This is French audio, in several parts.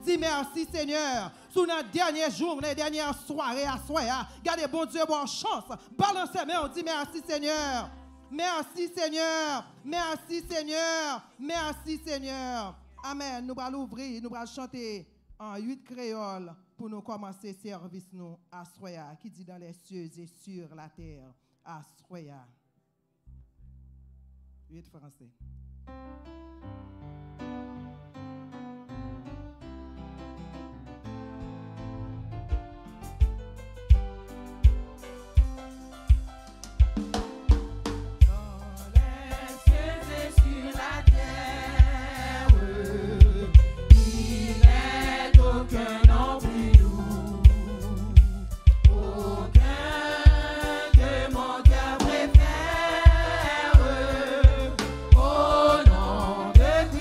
Dis merci, Seigneur. Sous notre dernier jour, les dernières soirées à soir, gardez bon Dieu, bonne chance. Balancez, mais on dit merci, Seigneur. Merci, Seigneur. Merci, Seigneur. Merci, Seigneur. Amen. Nous allons l'ouvrir, nous allons chanter en 8 créoles pour nous commencer service nous à Soya, qui dit dans les cieux et sur la terre, à Soya. 8 français. Au nom de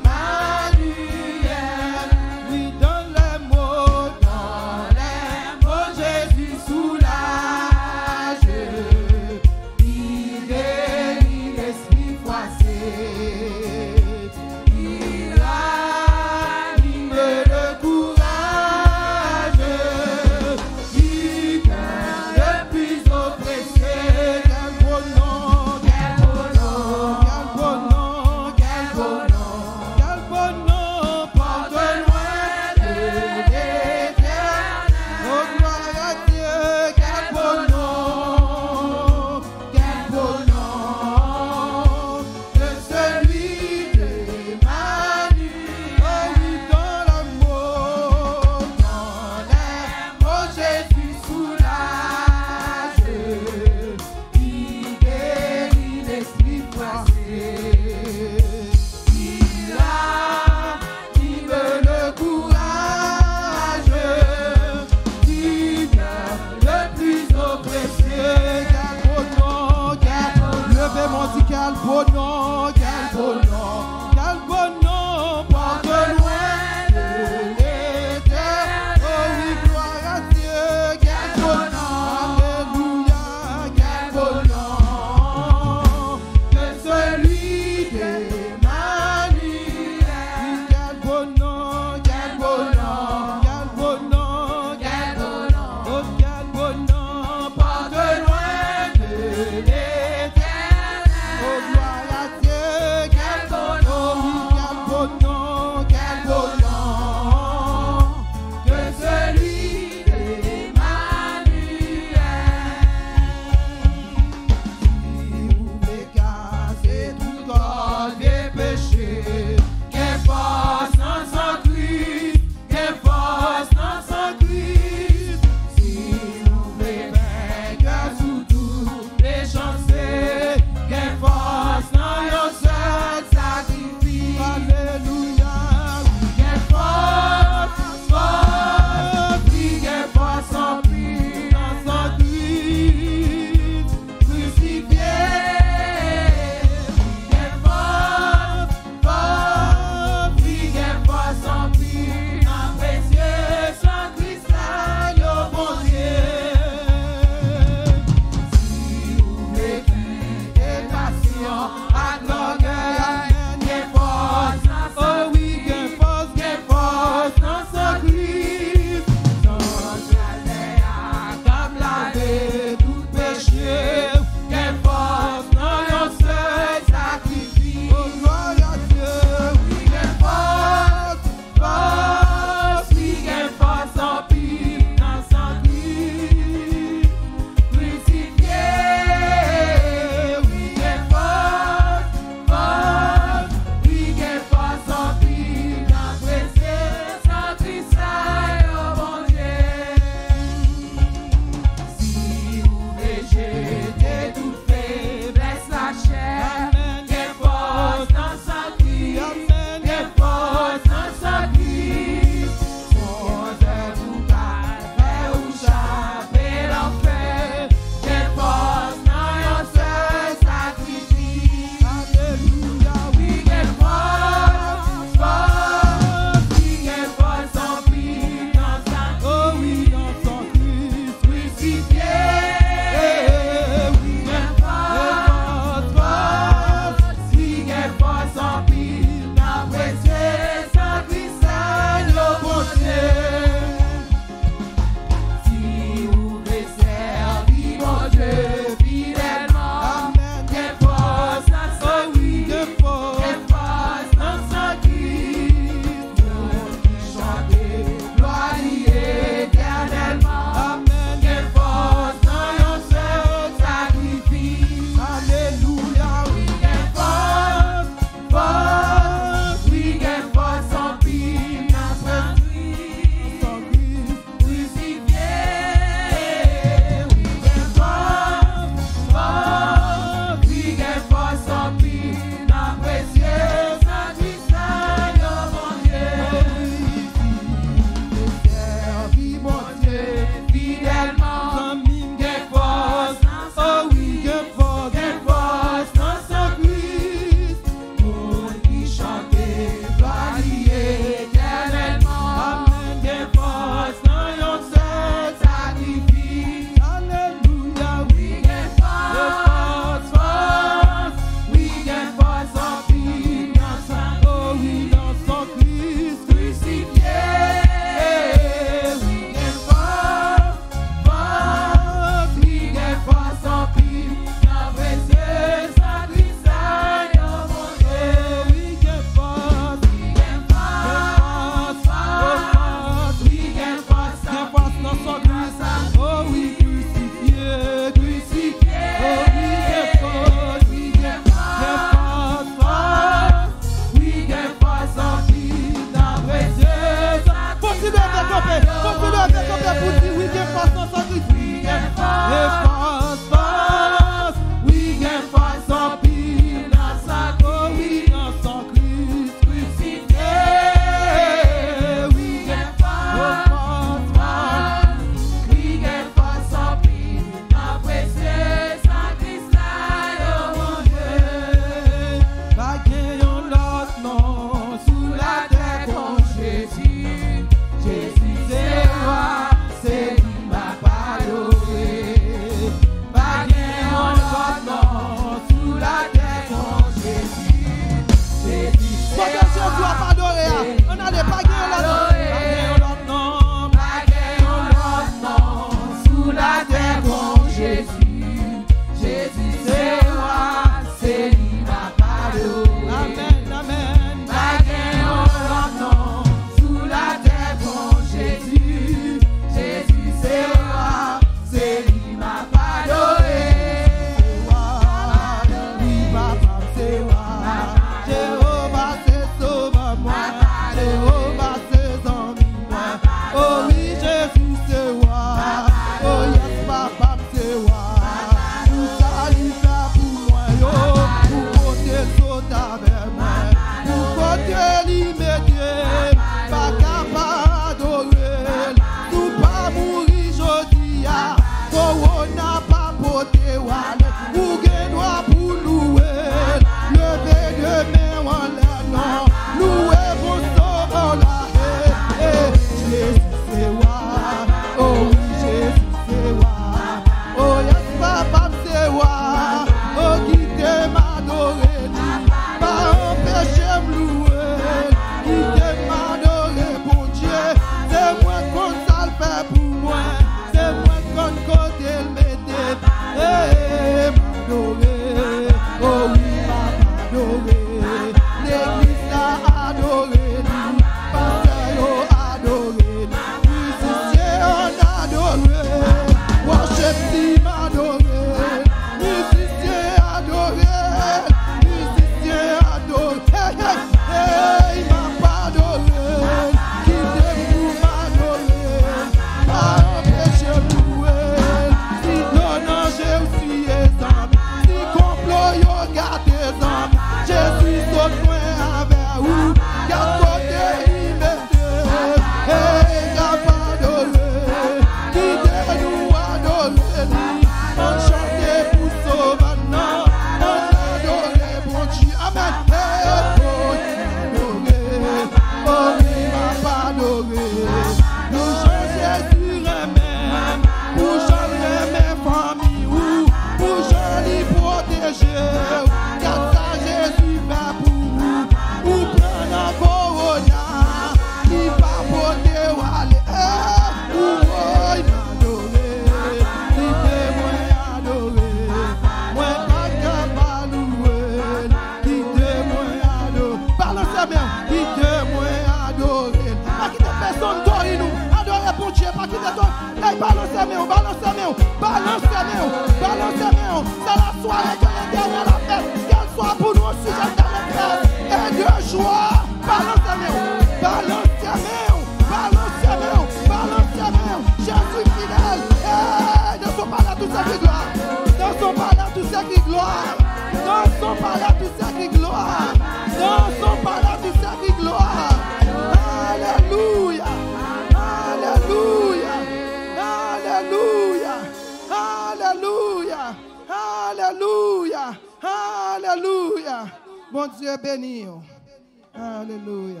pas quitter toi. Balancez-moi, balancez-moi, balancez-moi, balancez-moi. C'est la soirée que les derniers la fête. Qu'elle soit pour nous sujet de l'épreuve et de joie. Balancez-moi, balancez-moi, balancez-moi, balancez-moi. Jésus fidèle. Ne sont pas là tous ces cris gloire. Ne sont pas là tous ces cris gloire. Ne sont pas là tous ces cris gloire. Ne sont pas là tous ces cris gloire. Alléluia. Alléluia. Alléluia. Alléluia. Alléluia. Alléluia. Bon Dieu béni. Alléluia.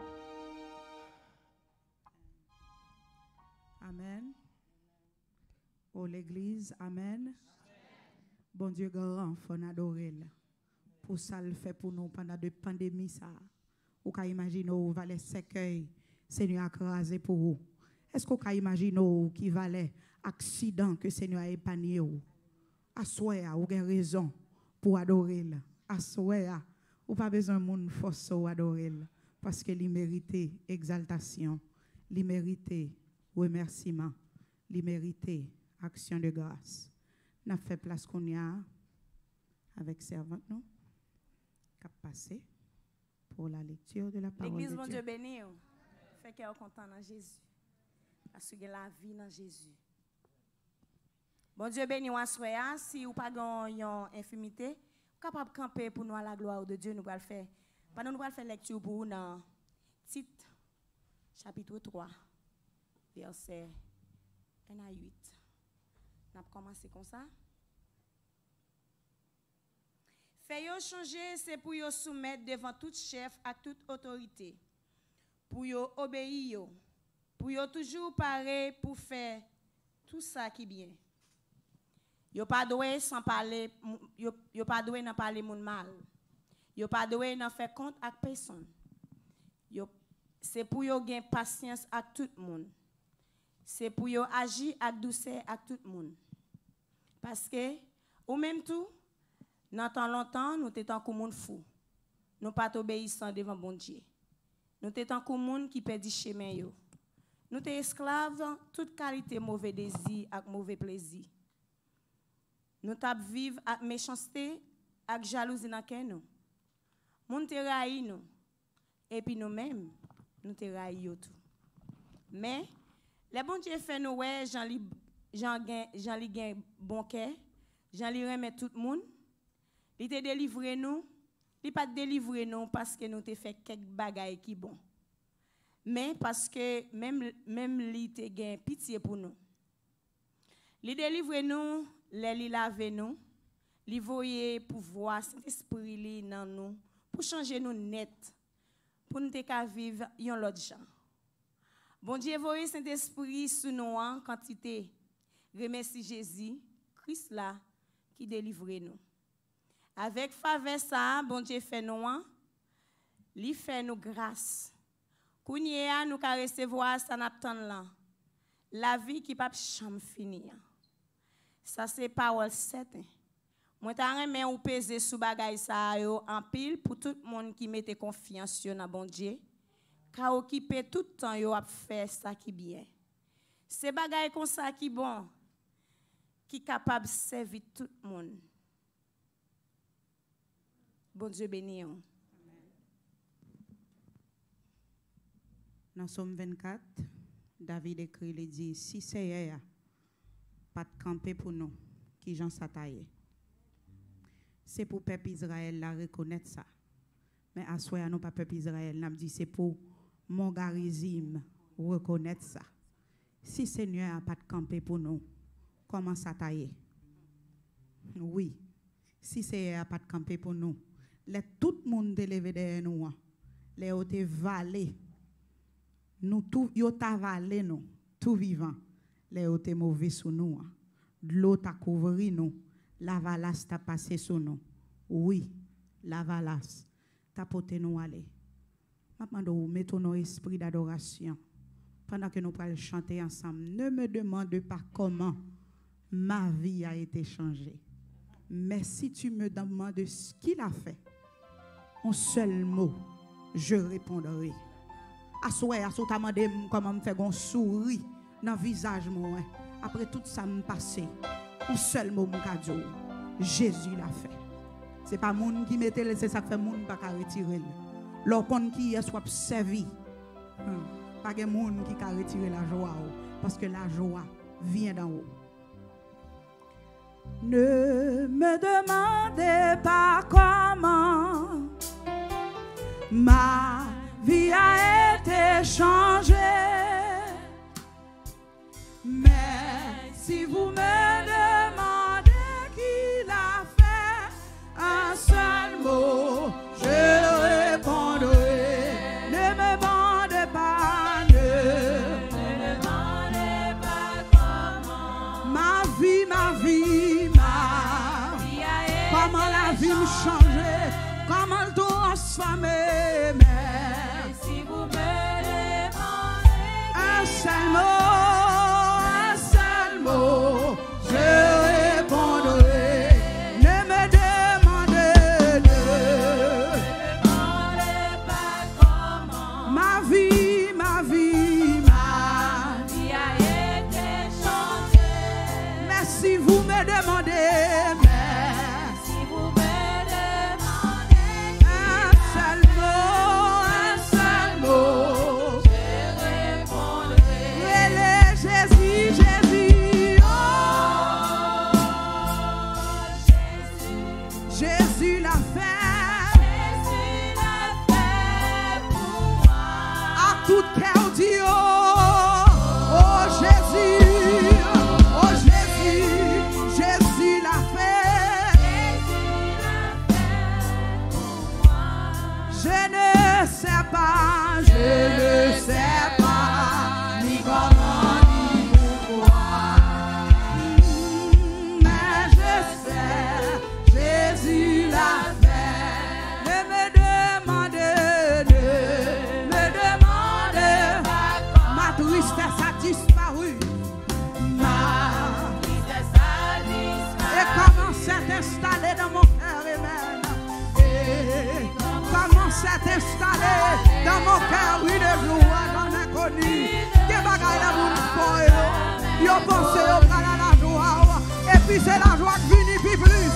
Amen. Oh l'église, amen. Bon Dieu grand, faut adorer. Pour ça le fait pour nous pendant de pandémie ça. Ou ka imagine ou valait cercueil Seigneur a crasé pour vous. Est-ce qu'on ka imagine ou qui valait accident que Seigneur a épargné ou? Assoya ou gen raison pour adorer. Assoya ou pas besoin moun force ou adorer parce que il mérite exaltation, il mérite remerciement, il mérite action de grâce. N'a fait place qu'on y a avec servante nous cap passer pour la lecture de la parole de Dieu. L'église, mon Dieu béni, fait qu'elle est content dans Jésus. Parce que la vie dans Jésus. Bon Dieu béni, si vous n'avez pas une infimité, vous capable de camper pour nous à la gloire de Dieu. Nous allons faire. Pendant nous allons faire lecture pour vous dans Tite, chapitre 3, verset 1 à 8. On va commencer comme ça. Fait changer, c'est pour yo soumettre devant tout chef à toute autorité. Pour yo obéir, pour yo toujours pareil pour faire tout ça qui est bien. Yo pas doué sans parler, yo pas doué n'en parler moun mal. Yo pas doué n'en faire compte à personne. C'est pour yo gain patience avec tout le monde. C'est pour yo agir avec douceur avec tout le monde. Parce que ou même tout dans tant longtemps, nous étions comme monde fou. Nous pas obéissants devant bon Dieu. Nous étions comme monde qui perdit chemin yo. Nous étions esclaves toute qualité mauvais désir et mauvais plaisir. Nous tap vivre avec méchanceté avec jalousie dans cœur nous. Moun te raï nous et puis nous-mêmes nous te raï yo tout. Mais les bon Dieu fait nous ouais Jean li gen bon cœur, Jean li remet tout le monde. Il te délivré nous, il pas délivré nous parce que nous te fait quelques bagailles qui bon. Mais parce que même li te gen pitié pour nous. Il délivre nous, li lave nous, li voye pouvoir Saint-Esprit li nan nous pour changer nous net pour nous te vivre yon l'autre gens. Bon Dieu voye Saint-Esprit sous nous en quantité. Remercie Jésus, Christ là qui délivre nous. Avec faveur ça, bon Dieu fait nous, li fait nous grâce. Kounye nous ka recevoir ça n'attend là. La vie qui pas jamais finir. Ça c'est parole certain. Moi ta remen ou peser sous bagay ça yo en pile pour tout le monde qui mette confiance dans bon Dieu. Ka occuper tout temps yo a faire ça qui bien. C'est bagay comme ça qui bon qui capable de servir tout le monde. Bon Dieu béni. Dans Somme 24, David écrit, il dit, si c'est pas de camper pour nous, qui j'en s'attaille. C'est pour peuple Israël la reconnaître ça. Mais à soi, nous pas peuple Israël, nous dit c'est pour mon garizim reconnaître ça. Si Seigneur n'a pas de camper pour nous, comment s'attailler? Oui. Si Seigneur n'a pas de camper pour nous, tout le monde est levé derrière nous. Les autres valés. Nous tout yo ta valé nous, tout vivant. Les autres mauvais sous nous. L'eau t'a couvert nous. La valasse t'a passé sous nous. Oui, la valasse t'a porté nous aller. Maintenant, mettons nos esprits d'adoration. Pendant que nous allons chanter ensemble, ne me demande pas comment ma vie a été changée. Mais si tu me demandes ce qu'il a fait, un seul mot, je répondrai. Assoé, t'as demandé comment me faire un sourire dans le visage moi. Après tout ça me passé, ou seul mot mon cadeau, Jésus l'a fait. C'est pas moun qui mettait, c'est ça que fait moun pas qu'à retirer. L'opon qui est soit servi. Pas que moun qui a retiré la joie parce que la joie vient d'en haut. Ne me demandez pas comment ma vie a été changée. Mais si vous me demandez qui l'a fait, un seul mot, je répondrai. Ne me demandez pas, ne me demandez pas comment ma vie, comment la vie me changeait, comment le transformer. Mais si vous me demandez un seul mot, je répondrai. Ne me demandez pas comment ma vie a été changée. Mais si vous me demandez, si vous me demandez un seul mot, je répondrai. Jésus, Jésus l'a fait. Jésus l'a fait pour moi. À tout cœur dit oh Jésus, oh Jésus, Jésus l'a fait. Jésus l'a fait pour moi. Je ne sais pas ni comment ni pourquoi, mais je sais. Jésus l'a fait. Ne me demandez pas. Ma tristesse a disparu. Ma tristesse a disparu. Et commence à t'installer dans mon cœur, amen. Et commence à t'installer dans mon cœur, oui, de joie, dans l'inconnu. Des bagailles là, vous yo pensez au cas la joie. Et puis c'est la joie qui vient puis plus.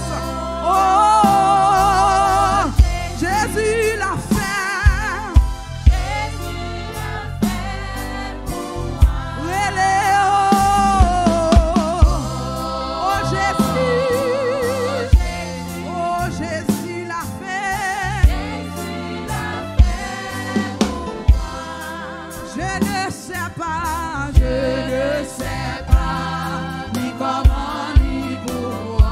Oh, Jésus l'a fait. Jésus l'a fait pour moi. Oh, Jésus. Oh, Jésus l'a fait. Jésus l'a fait pour moi. Je ne sais pas ni comment ni pourquoi.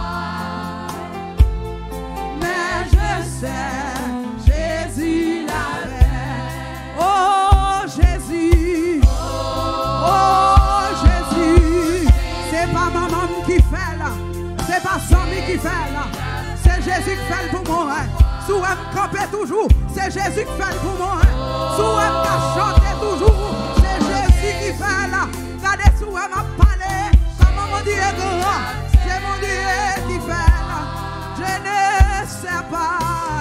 Jésus l'a fait. Oh Jésus, oh Jésus, c'est pas maman qui fait là, c'est pas Samy qui fait là, c'est Jésus qui fait pour moi. Sous elle camper toujours, c'est Jésus qui fait pour moi. Sous elle chanter toujours, c'est Jésus qui fait là. Regardez sous elle m'a parlé, comme mon Dieu est grand, c'est mon Dieu qui fait là. Je ne sais pas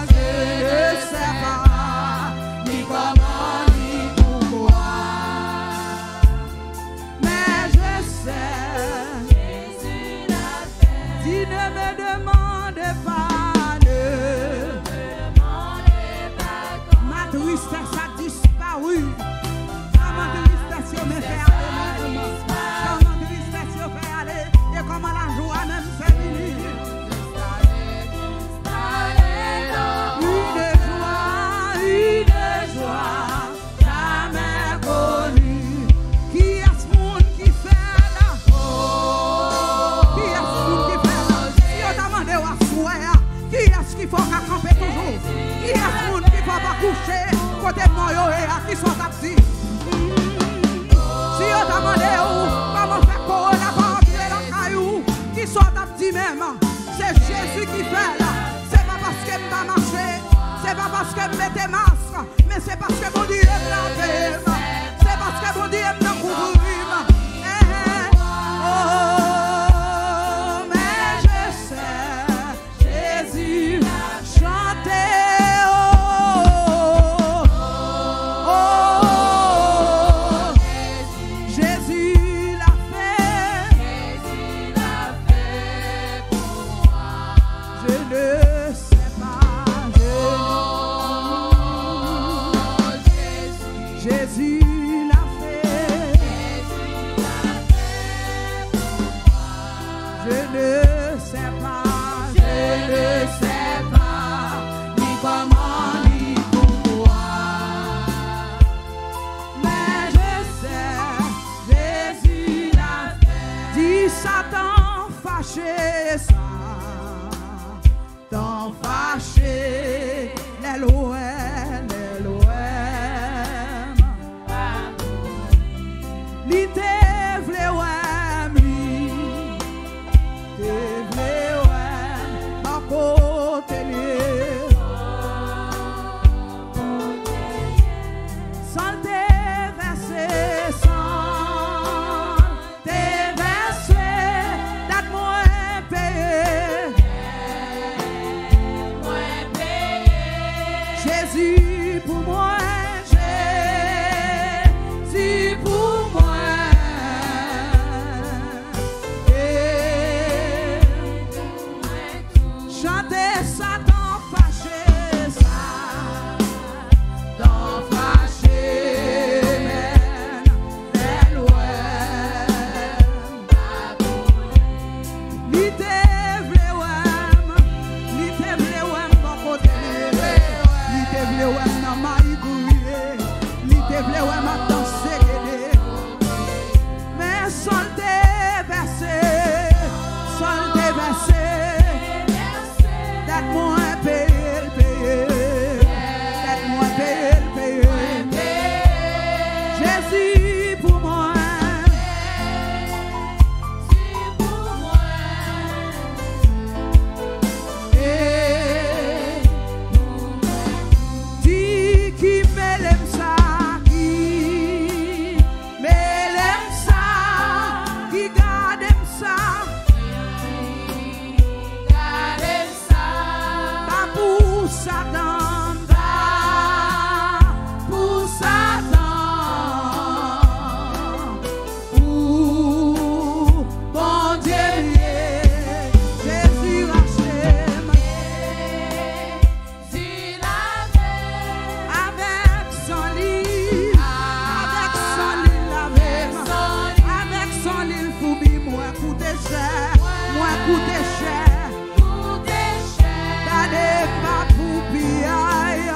ni comment ni pourquoi, mais je sais. Jésus l'a fait. Dis ne me demandez pas, ma tristesse a disparu. Ma tristesse me fait. Je ne sais pas, ni comment ni pourquoi, mais je sais, Jésus l'a fait. Dis Satan fâché, ça, t'en fâché, les loin. Li te vle wèm li, te vle wèm pa kote li. San te verse, dat mwen peye. Jésus pour moi, Jésus pour moi. Chantez Satan fâché, ça, t'en fâché, mais loin. Li te vle wèm bon côté, li te vle wèm nan maïgouye, li te vle wèm a danser gede, mais sol te versé, dat mwen paye, dat mwen paye. Jésus pour moi, dis qui me l'aime ça, qui garde ça. Satan, pour Satan, pour bon Dieu, Jésus rachète, avec son lit, avec son lit, foubi, moi coûte cher, Gade pa pou piaille.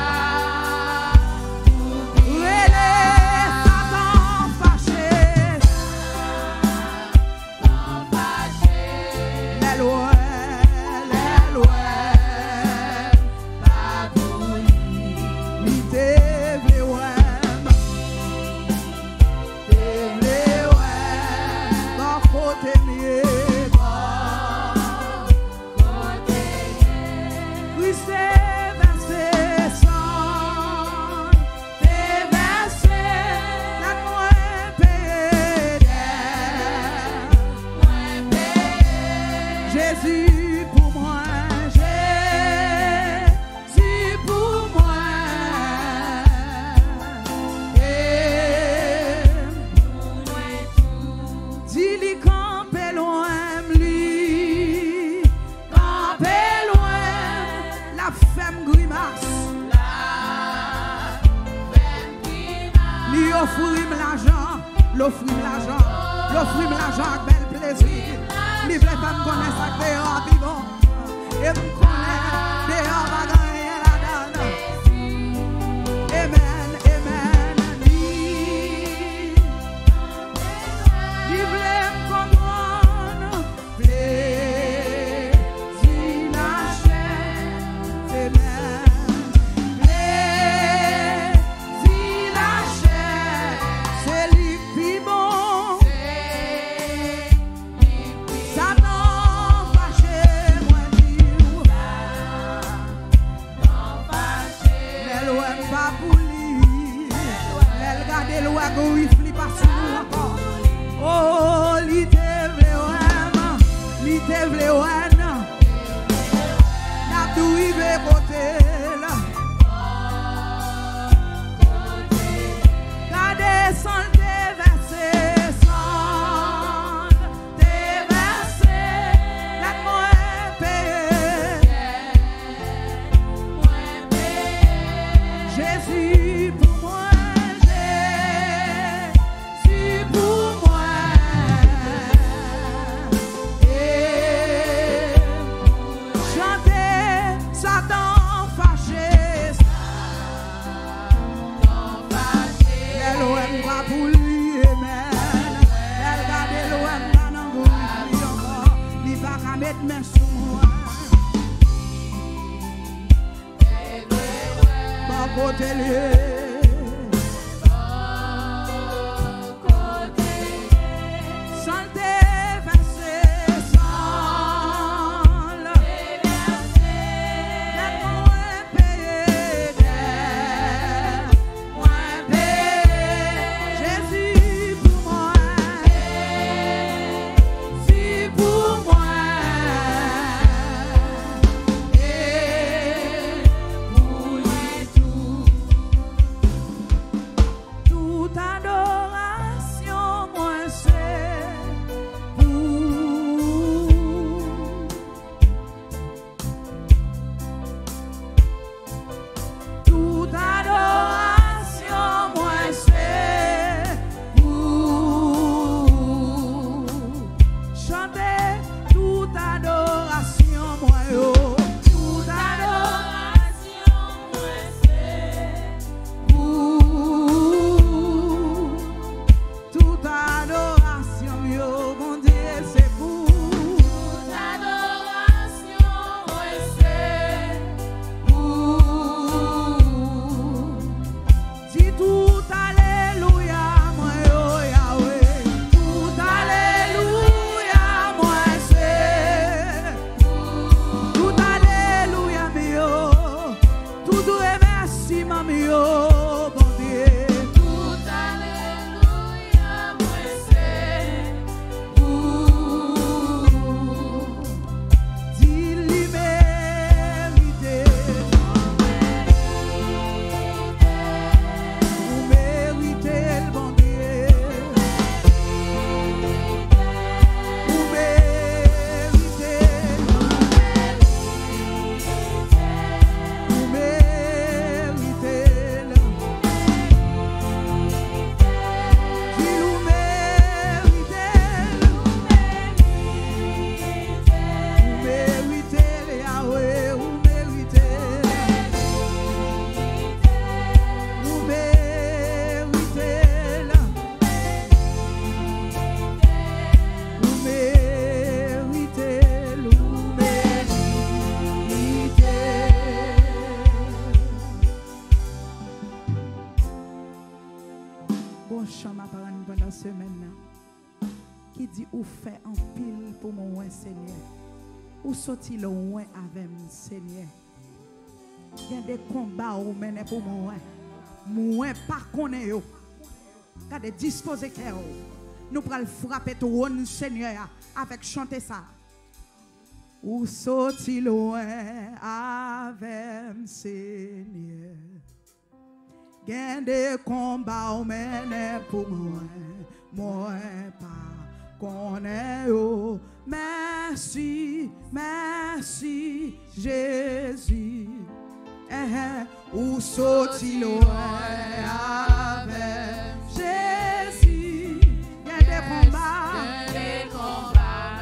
Rele Satan fâché, les loin, pas pour li te vle wèm, bon côté mieux. Jésus pour moi, Jésus pour moi. Dis li campe loin, li campe loin, la femme grimace. Li offrim l'argent, avec bel plaisir. Li vle pas me connaître ça dehors vivant, et me connaître dehors va gagner la donne. Amen, amen. Li vle me comprendre, plaisir la chair, amen. Plaisir la chair, c'est lui qui bon. Go we flip as encore. Oh, li te vle wèm, n'a tout rive côté là. Gade son te versé, la mwen paye. Jésus pour moi. Pour moi. mais sous moi. Par côté ou sorti loin avec mon Seigneur. Il y a des combats où mener pour moi. Moi pas connaître yo. Regardez disposer cœur. Nous pral frapper tout le Seigneur avec chanter ça. Ou sorti loin avec mon Seigneur. Il y a des combats où mener pour moi. Moi pas connaître yo. Merci, merci Jésus. Où sorti loin avec Jésus. Il y a des combats.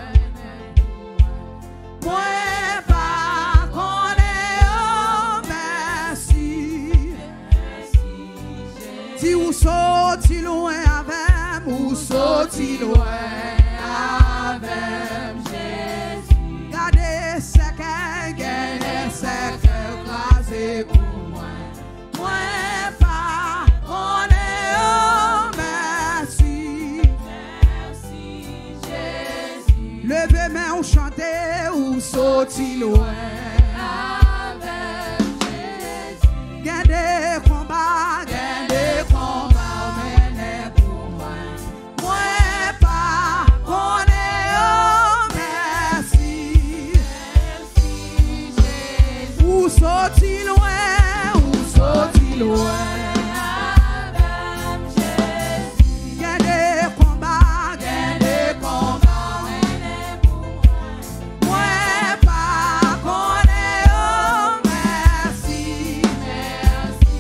Moi pas connaître. Merci. Si où sorti loin avec, où sorti loin. Gardez ce qu'elle gagne, ce qu'elle crase pour moi. Moi pas, on est merci. Merci Jésus. Levez main ou chantez ou sorti loin. Avec Jésus. Gardez combat, gardez combat. Sorti loin, ou sorti loin. Avec Jésus. Il y a des combats, il y a des combats. Moi pas connaître, merci. Merci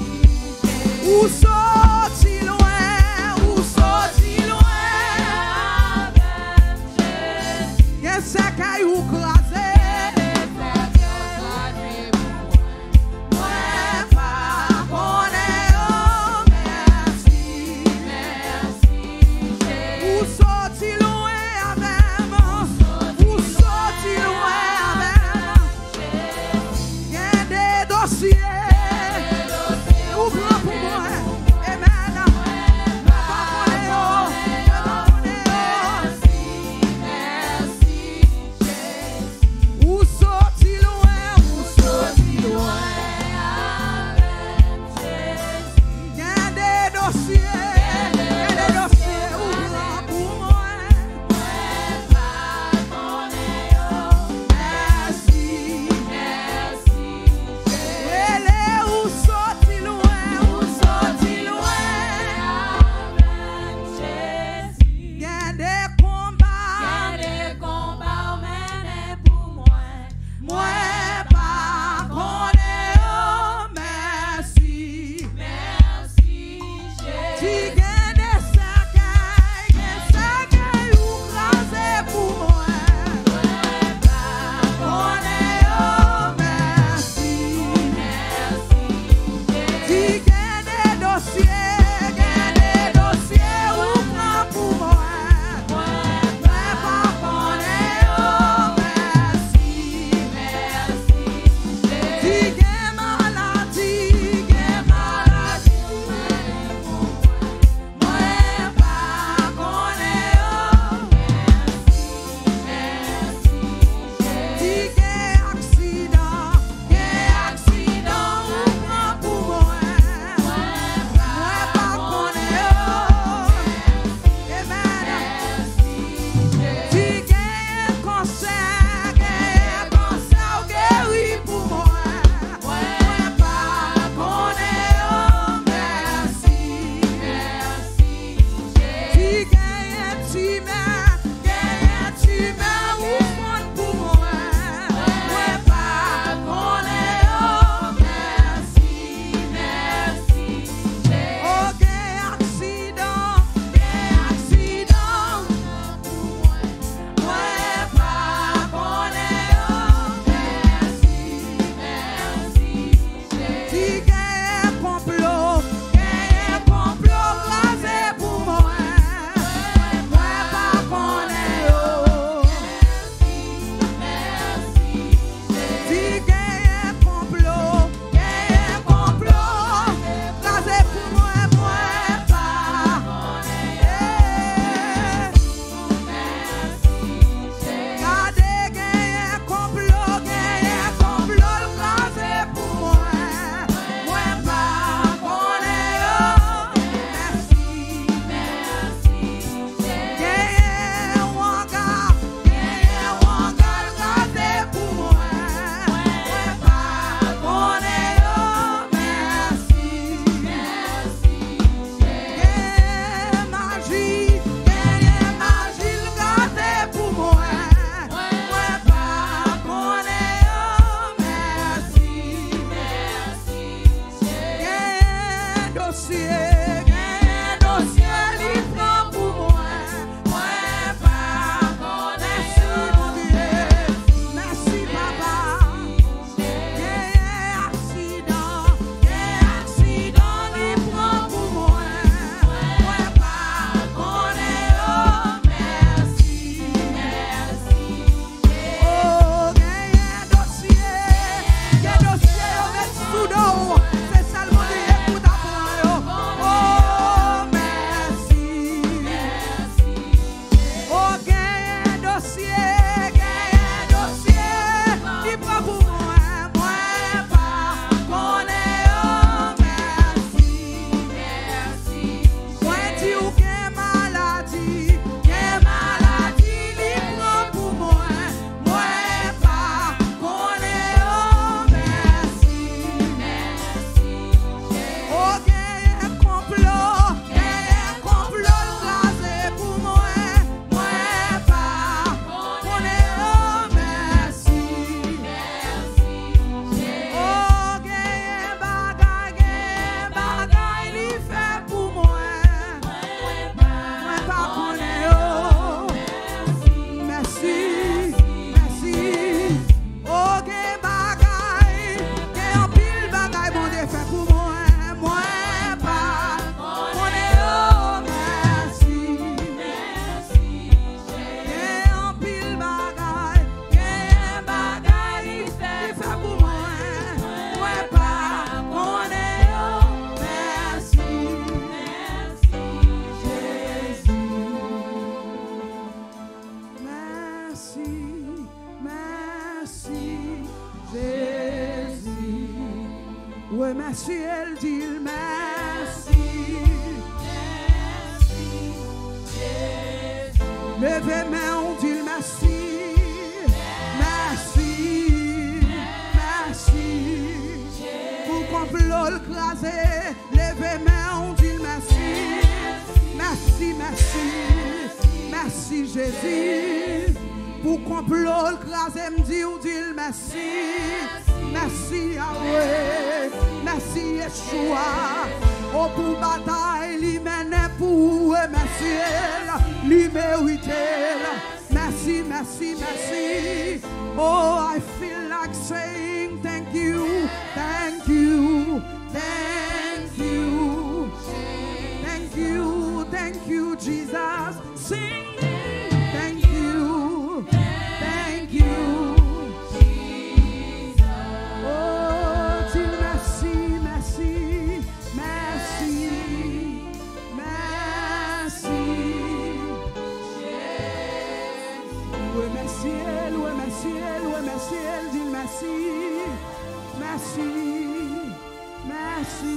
Remercier, dit merci. Levez main, on dit merci. Merci. Merci. Pour complot le crasé, levez main, on dit merci. Merci, merci. Merci Jésus. Pour complot le crasé, me dit, on dit merci. Merci Yahweh. Merci Yeshua. Oh, pour bataille, lui mène pour remercier. Lui mériter. Merci, merci, merci. Oh, I feel like saying thank you, thank you, thank you, thank you, thank you, Jesus. Sing, thank you, thank you. Oh, dis merci, merci, merci, merci. Remercier, dis merci, merci, merci,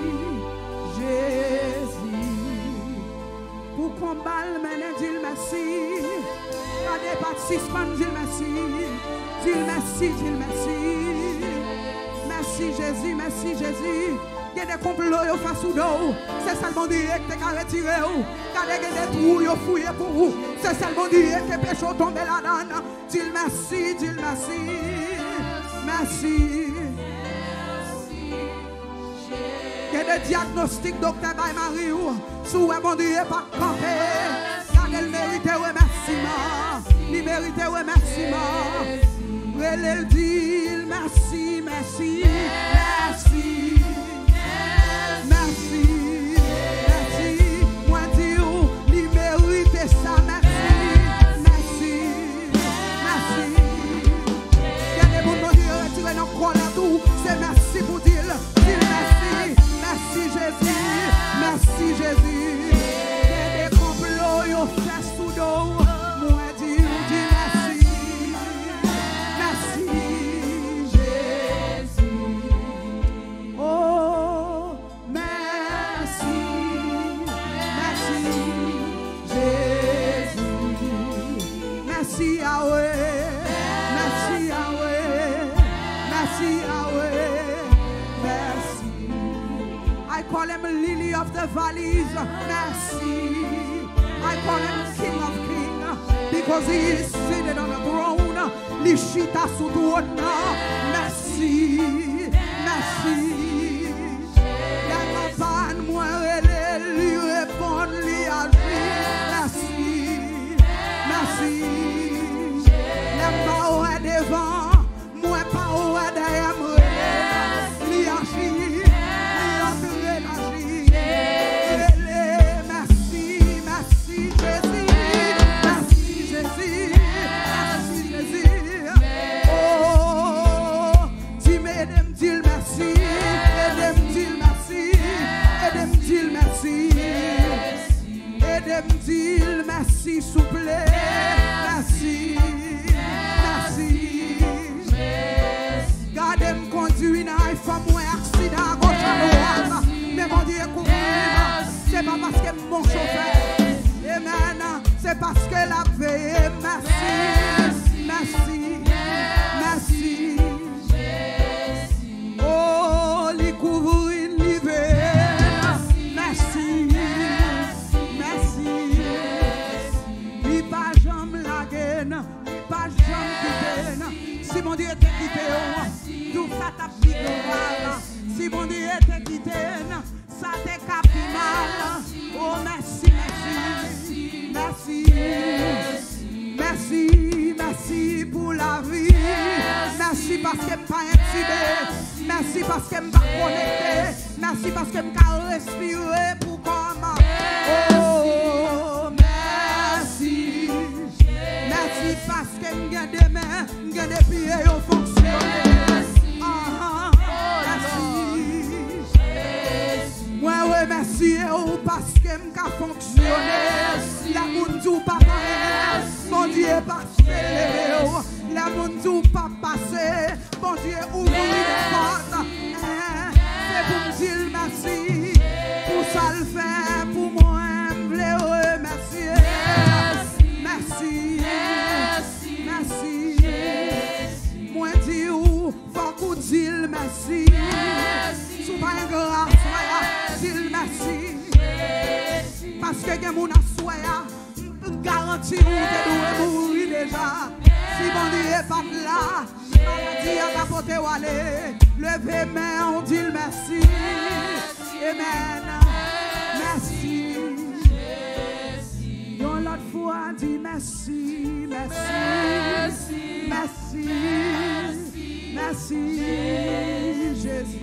Jésus. Pour combattre, dis merci. Pas de participants, dis merci. Dis merci, dis merci. Merci Jésus, merci Jésus. Il y a des complots face au dos. C'est seulement direct qui a retiré. Quand il y a des trous, il fouillé pour vous. C'est seulement direct que les péchés tombent là-dedans. Dis merci, dis merci. Merci. Il y a des diagnostics, docteur Baye-Marie. Sous un bon Dieu, pas camper. Car elle mérite remerciement. Il mérite remerciement. Elle dit merci, merci, merci. Merci, merci. Moi dis lui mérite ça, merci, merci, merci. Il y a des bons mots qui retirent nos colères tout. C'est merci pour dire merci, merci Jésus, merci Jésus. Il y a des complots qui ont fait sous dos. Moi dis merci, merci Jésus. Oh. Merci, merci, Jésus. Merci Yahweh, merci Yahweh, merci Yahweh, merci. I call him Lily of the Valleys, merci. I call him King of Kings, because he is seated on the throne. Lishita Sudwana, merci, merci. Moi, lui répondre, lui agir. Merci, merci. L'aime pas au devant, moi pas au derrière moi. Lui agir, lui entrer l'agir. Merci, merci Jésus, merci Jésus, merci Jésus. Oh, dis-moi, dis merci, dis merci. Aide-moi dire merci. Aide-moi dire merci, s'il vous plaît. Merci. Merci. Gardez-moi conduire dans un femme ou un accident à gauche à droite. Mais mon Dieu, couvre-moi. C'est pas parce que mon chauffeur. Amen. C'est parce que la veille. Merci. Merci. Merci. Oh, les couvrir. Si mon Dieu t'a quitté, tout ça t'a piqué mal. Si mon Dieu t'a quitté, ça t'a capé mal. Oh, merci, merci, merci, merci, merci pour la vie. Merci parce qu'elle m'a intimé. Merci parce qu'elle m'a connecté. Merci parce qu'elle m'a respiré pour comment. Oh, merci. Merci parce que j'ai des mains, j'ai des pieds qui fonctionnent. Merci. Moi, remercie parce que j'ai fonctionné. La monde ou pas pareil, mon Dieu pas fait. La monde ou pas passé, mon Dieu ouvre les portes. pour me dire merci. Pour ça le faire, pour moi, je voulais remercier. Merci. Merci. Moi, dis où, faut qu'on dise merci. Sous pas un grand dis merci. Parce que les gens ont garanti que vous devez mourir déjà. Si bon Dieu n'est pas là, maladie à capoter ou aller. Levez main, on dit merci. Amen. Merci. Yon l'autre fois dit merci, merci, merci, merci, Jésus.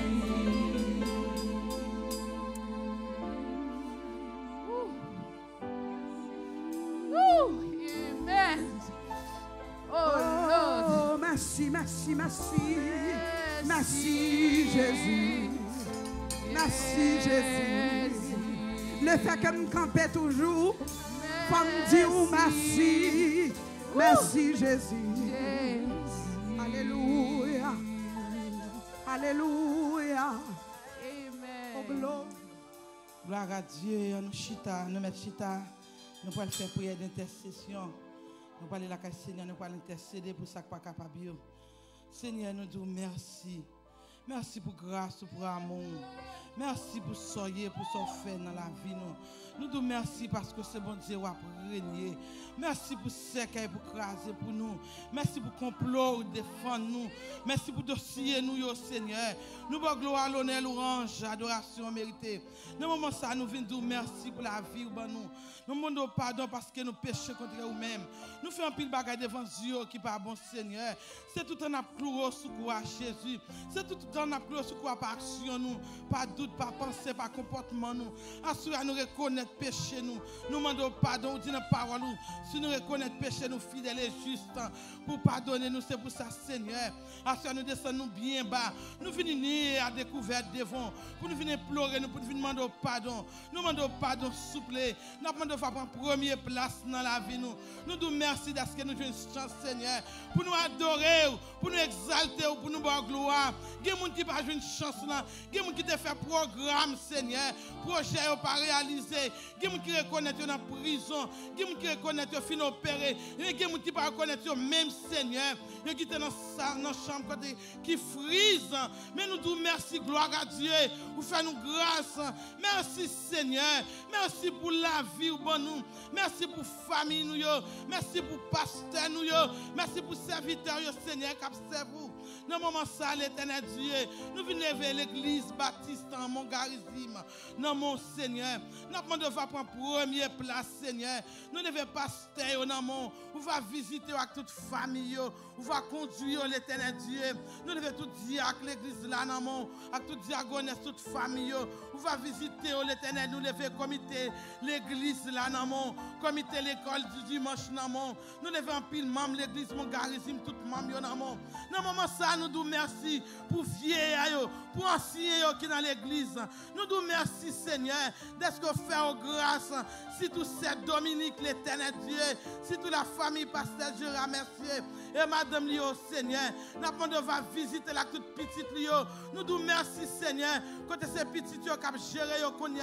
Amen. Oh, merci, merci, merci. Merci, Jésus. Merci, Jésus. Le fait que me camper toujours, pour me dire merci. Merci, Jésus. Alléluia. Alléluia. Amen. Gloire à Dieu. Nous chita, nous mettons chita. Nous pouvons faire prière d'intercession. Nous pouvons aller à la Seigneur, nous pouvons intercéder pour ça qui n'est pas capable. Seigneur, nous disons merci. Merci pour grâce, pour amour. Merci pour soyez, pour ce fait dans la vie. Nous disons merci parce que c'est bon Dieu qui a régné. Merci pour ce qu'il a pour craser pour nous. Merci pour complot, défendre nous. Merci pour dossier nous, Seigneur. Nous voulons gloire, l'honneur, l'orange, adoration méritée. Dans moment ça, nous venons dire merci pour la vie. Nous demandons pardon parce que nous péchons contre nous-mêmes. Nous faisons un pile bagaille devant Dieu qui n'est pas bon, Seigneur. C'est tout un applaudissement sous quoi Jésus. C'est tout un applaudissement sous quoi par action nous. Pas doute, pas pensée, pas comportement nous. Assurez nous reconnaître péché nous. Nous demandons pardon, nous disons parole nous. Si nous reconnaissons péché nous fidèles et justes pour pardonner nous, c'est pour ça Seigneur. Assurez nous descendons bien bas. Nous venons à découverte devant. Pour nous venir pleurer, nous pour nous demander pardon. Nous demandons pardon souple. Nous demandons faire prendre première place dans la vie nous. Nous disons merci de ce que nous avons une chance Seigneur. Pour nous adorer, pour nous exalter, pour nous avoir gloire. Il y a des gens qui n'ont pas une chance là. Il y a des gens qui ont fait programme Seigneur. Projet pas réalisé. Il y a des gens qui reconnaissent dans la prison. Il y a des gens qui reconnaissent qu'ils fin opéré. Il y a des gens qui ne reconnaissent pas même Seigneur. Il y a des gens qui sont dans la chambre qui frisent. Mais nous disons merci, gloire à Dieu. Vous faites nous grâce. Merci Seigneur. Merci pour la vie ou bon nous. Merci pour famille nous. Merci pour pasteur nous. Merci pour serviteur Seigneur qui observe vous. Dans le moment ça, l'éternel Dieu, nous venons lever l'église baptiste en Mongarizim. Dans mon Seigneur, nous demandons de prendre première place, Seigneur. Nous devons pasteur dans mon, on va visiter avec toute famille, on va conduire l'éternel Dieu. Nous devons tout dire avec l'église là dans mon, avec toute diagonesse, toute famille, on va visiter l'éternel. Nous devons comité l'église là dans mon, comité l'école du dimanche dans mon. Nous devons pile membre l'église Mongarizim, tout membre dans mon. Dans le moment ça, nous disons merci pour vieillards, pour anciens qui sont dans l'église. Nous disons merci Seigneur d'être que faire grâce. Si tout c'est Dominique l'éternel Dieu, si toute la famille pasteur, je remercie. Et madame Lio Seigneur, nous devons visiter la toute petite Lio. Nous disons merci Seigneur, quand ces petites qui ont géré,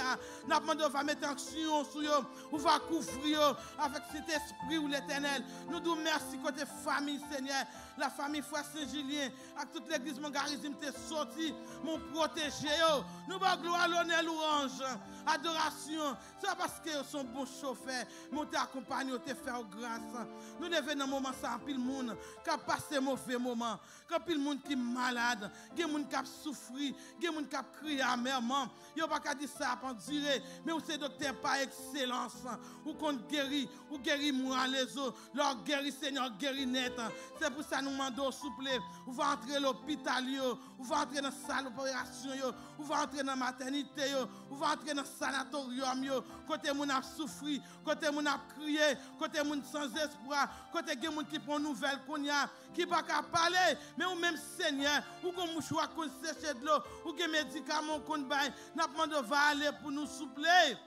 nous devons mettre action sur eux, on va couvrir avec cet esprit ou l'éternel. Nous disons merci côté famille Seigneur, la famille Frère Saint-Julien, avec toute l'église Mongarizim t'es sorti, mon protégé. Nous avons gloire, l'honneur, l'orange, adoration. C'est parce que sont bons chauffeurs, nous t'accompagnons, te faire grâce. Nous devons dans un moment ça, pile monde qui a passé mauvais moment, quand pile monde qui est malade, il y a des gens qui ont souffert, il y a des gens qui ont crié amèrement. Il n'y a pas qu'à dire ça pour dire, mais vous êtes docteur par excellence, ou qu'on guérit, ou guérit moi les autres, leur guérit Seigneur, guérit net. C'est pour ça que nous demandons souple, vous va entrer à l'hôpital, vous va entrer dans la salle d'opération, vous va entrer dans la maternité, vous va entrer dans le sanatorium, côté moun a souffri, côté moun a crié, côté moun sans espoir, côté gen moun qui prend nouvelle qu'on y a, qui pas qu'à parler, mais ou même Seigneur, ou qu'on mouchoir qu'on sécher de l'eau, ou que médicaments qu'on baille, n'a pas de va aller pour nous soupler.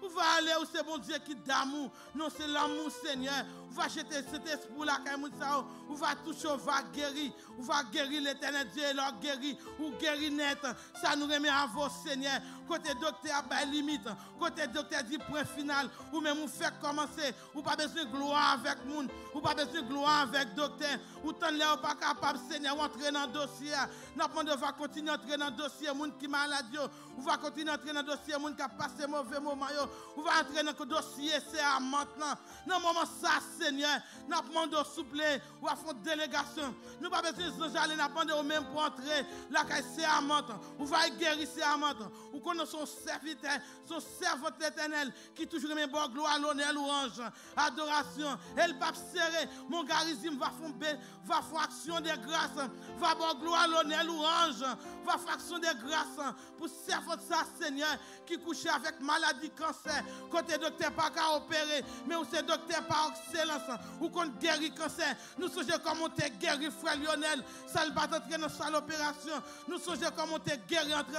Où va aller où c'est bon Dieu qui d'amour. Non, c'est l'amour, Seigneur. Où va jeter cet esprit là, où va toucher, où va guérir. Où va guérir l'éternel Dieu, leur guérir. Ou guérir net. Ça nous remet à vos, Seigneur. Côté docteur, bah, limite. Côté docteur dit point final. Ou même vous fait commencer. Ou pas besoin de gloire avec moun. Ou pas besoin de gloire avec docteur. Ou tant là, ou pas capable, Seigneur, entrer dans le dossier. N'a pas de va continuer à entrer dans le dossier. Moun qui malade, ou va continuer à entrer dans le dossier. Moun qui a passé mauvais moment, ou va entrer dans le dossier. C'est à maintenant. Dans le moment ça, Seigneur, n'a pas de souple. Ou à fond délégation. Nous pas besoin de aller, n'a pas de même pour entrer. Là, c'est à maintenant. Ou va guérir, c'est à maintenant. Ou connaît son serviteur, son servant éternel, qui toujours aime bon gloire, l'honneur, louange, adoration. Elle pas serré. Mon garisme va faire action de grâce. Va bon gloire, l'honneur, louange. Va faire action de grâce. Pour servir ça, Seigneur, qui couche avec maladie, cancer. Côté docteur pas qu'à opérer, mais où c'est docteur par excellence. Ou qu'on guérit cancer. Nous songeons comment on guéri frère Lionel. Ça ne va pas entrer dans salle opération. Nous songeons comment on guéri entrer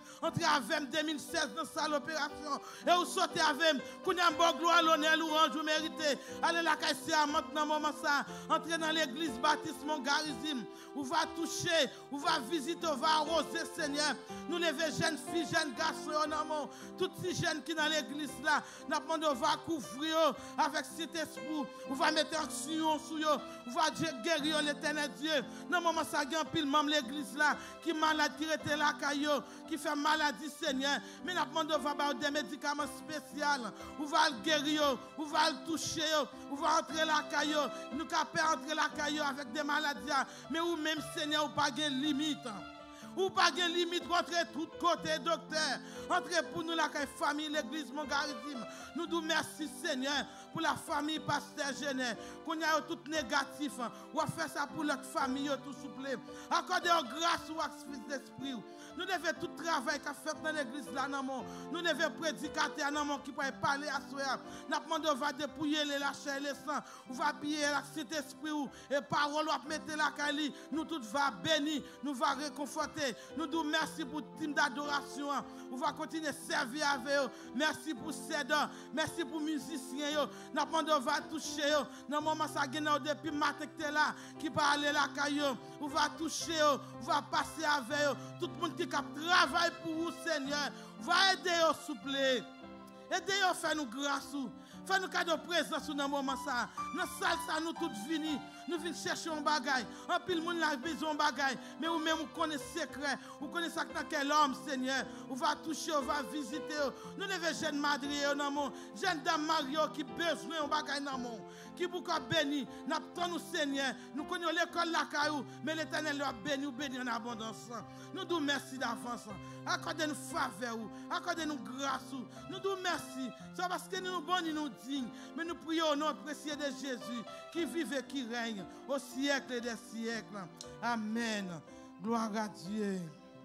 en VEM 2016 dans salle opération. Et où sortez avec qu'on a un bon gloire, l'honneur, louange, vous méritez. Allez la caisse maintenant, moment ça. Entrez dans l'église baptiste Mongarizim. Où va toucher, où va visiter, où va arroser, Seigneur. Nous les jeunes filles, jeunes garçons, en amont. Toutes ces jeunes qui dans l'église là, nous demandons va couvrir avec cet esprit. On va mettre action sur eux. On va guérir l'éternel Dieu. Non, maman, ça gagne pile même l'église là, qui malade, qui était là, qui fait maladie, Seigneur. Mais nous demandons va avoir des médicaments spéciaux. On va le guérir, on va le toucher, on va entrer la caillou. Nous capons entrer la caillou avec des maladies. Mais ou même, Seigneur, ou pas de limite. Ou pas de limite, rentrer tout côté, docteur. Entrez pour nous la famille, l'église Mongarizim. Nous disons merci, Seigneur, pour la famille pasteur Genet. Qu'on a tout négatif. Ou a fait ça pour notre famille, tout souple. Accordez grâce ou fils d'esprit. Nous devons tout travail qu'a fait dans l'église là, nous devons prédicater qui peut parler à soi. Nous demandons va dépouiller les lâcher les sangs. On va piller cet esprit et parole va mettre la cali. Nous tous va bénir, nous va réconforter. Nous disons merci pour le team d'adoration. On va continuer à servir avec eux. Merci pour Cédar. Merci pour les musiciens. Nous demandons va toucher eux. Dans le moment ça depuis matin que là qui va aller la caillou. On va toucher eux. On va passer avec eux. Tout le monde qui travaille pour vous, Seigneur, va aider eux, s'il vous plaît. Aidez-nous, faites-nous grâce. Faites-nous cadeau présence dans le moment ça. Dans la salle, ça nous tous venus. Nous venons chercher un bagage. En pile, nous avons besoin d'un bagage. Mais vous même, vous connaissez secret. Vous connaissez dans quel homme, Seigneur. On va toucher, on va visiter. Nous devons jeunes madres, jeunes dames Mario qui besoin d'un bagage dans le monde. Qui vous béni. Nous Seigneur. Nous connaissons l'école la caillou. Mais l'Éternel a béni, béni en abondance. Nous disons merci d'avance. Accordez-nous faveur. Accordez-nous grâce. Nous disons merci. C'est parce que nous sommes bons et nous dignes. Mais nous prions au nom précieux de Jésus qui vive et qui règne au siècle des siècles. Amen. Gloire à Dieu.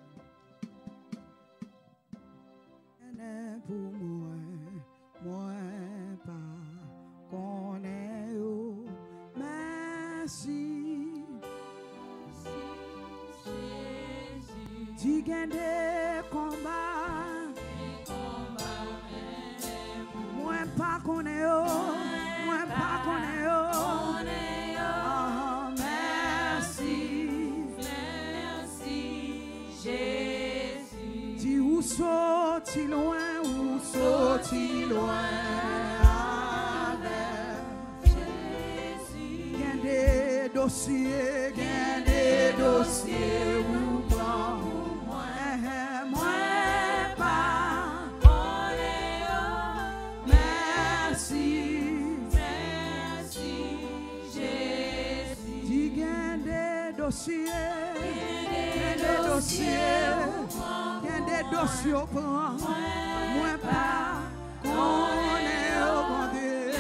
Pour moi pas connaît merci. Tu gagnes des combats. Moi pas connaît moi pas connaît Jésus. Tu ou sorti loin avec Jésus. Gagne des dossiers ou pas. Moi pas connaît merci Jésus. Tu gagne des dossiers. Gagne des dossiers au point. Moi pas connaît au bon Dieu.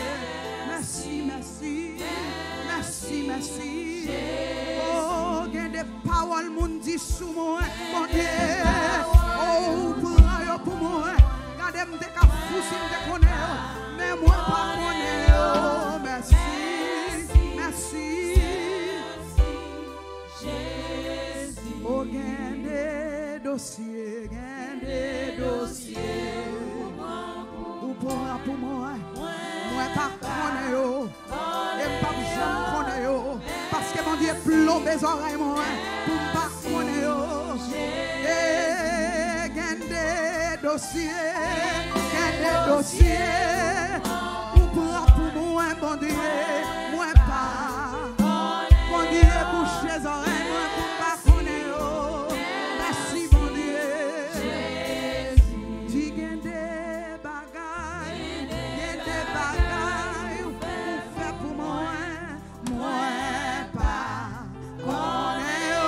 Merci. Oh, gagne des paroles moun dit sous moi, bon Dieu. Oh, pour moi. Gardez-moi des cas fous si me connaît. Mais moi pas connaît. Oh, merci. Oh, gagne des dossiers. Ou pour Dieu, plombe les oreilles, moi, pour ne pas connaître. Et gagne des dossiers, ou pour moi, bon Dieu, moi pas. Bon Dieu, bouche les oreilles, moi, pour ne pas connaître. Merci, bon Dieu. Dis gagne des bagailles, ou faire pour moi, moi pas connaître.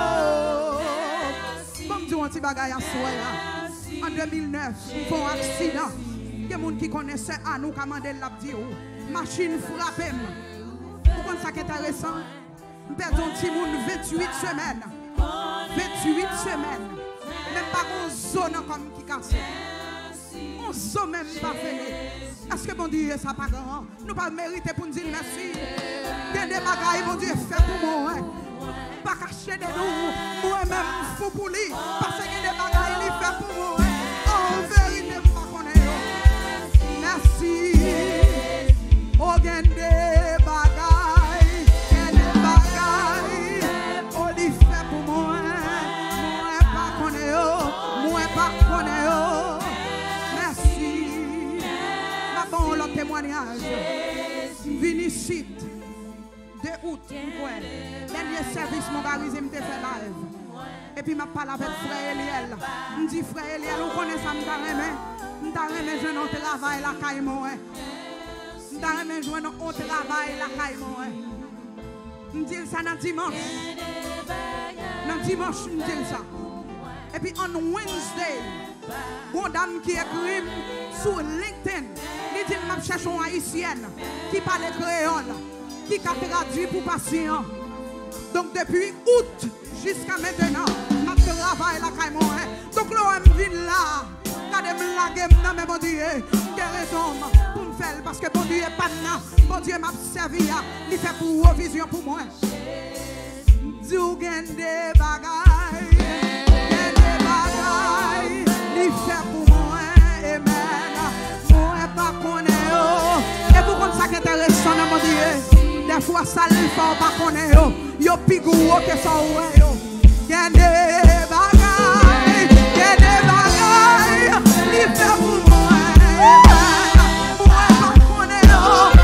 Comme tu as un petit bagaille à soi, en 2009, ils font un accident. Il y a des gens qui connaissent à nous, comment l'a dit. Machine frappée. Pourquoi ça qui est intéressant? Nous perdons un petit monde 28 semaines. 28 semaines. Même pas une zone comme qui casse. On zone même pas fait. Est-ce que bon Dieu, ça pas grand? Nous pas mériter pour nous dire merci. Il y a des bagailles, bon Dieu, fait pour moi. Pas cacher de nous. Moi-même, fou pour lui. Parce qu'il y a des bagailles, il fait pour moi. Oh, vérité, pas connaître. Merci. Oh, gagne des bagailles. Oh, il fait pour moi. Moi, pas connaître. Moi, pas connaître. Merci. Ma bon, le témoignage. Vinicite. 2 août, dernier service, mon gars, il me fait live. Et puis, je parle avec frère Eliel. Je dis, frère Eliel, vous connaissez ça, je vais jouer un travail la caïmon. Je vais jouer un travail la caïmon. Je dis ça dans dimanche. Dans dimanche, je dis ça. Et puis, on Wednesday, une dame qui écrit sur LinkedIn, il dit, je cherche une haïtienne qui parle créole. Qui a traduit pour patient. Donc depuis août jusqu'à maintenant, je travaille la caïmon. Donc là, je viens là. Regardez la game, mais bon Dieu, j'ai raison pour me faire. Parce que bon Dieu n'est pas là. Bon Dieu m'a servi. Il fait pour vos visions pour moi. Dieu gagne des bagailles. Il fait pour moi. Amen. Moi, pas connaître. Et pour comme ça qui est intéressant, mon Dieu. Des fois, ça ne fait pas connaître. Yo pigou que ça ouais yo. Gagne des bagailles, il fait pour moi. Moi pas connaître,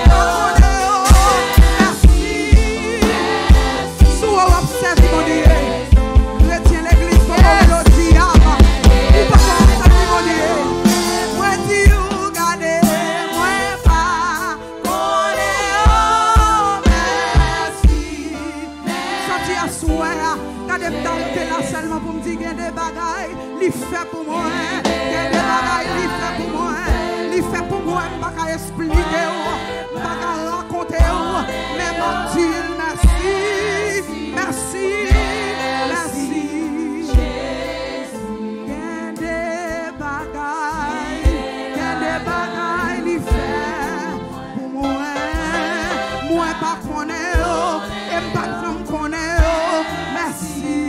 merci. Sous observe mon Dieu. Retiens l'église pour le diable. Il pas comme ça mon Dieu. Moi dis regardez, moi pas connaître. Merci. Sorti à souhait. Regardez m'arrêter là seulement pour me dire qu'il y a des bagailles. Il fait pour moi. Il y a des bagailles, il fait pour moi. Il fait pour moi. Je ne peux pas expliquer. Je ne peux pas raconter. Mais mon Dieu, merci. Merci. Merci. Il y a des bagailles. Il y a des bagailles. Il fait pour moi. Moi, pas connaître. Et pas me connaître. Merci.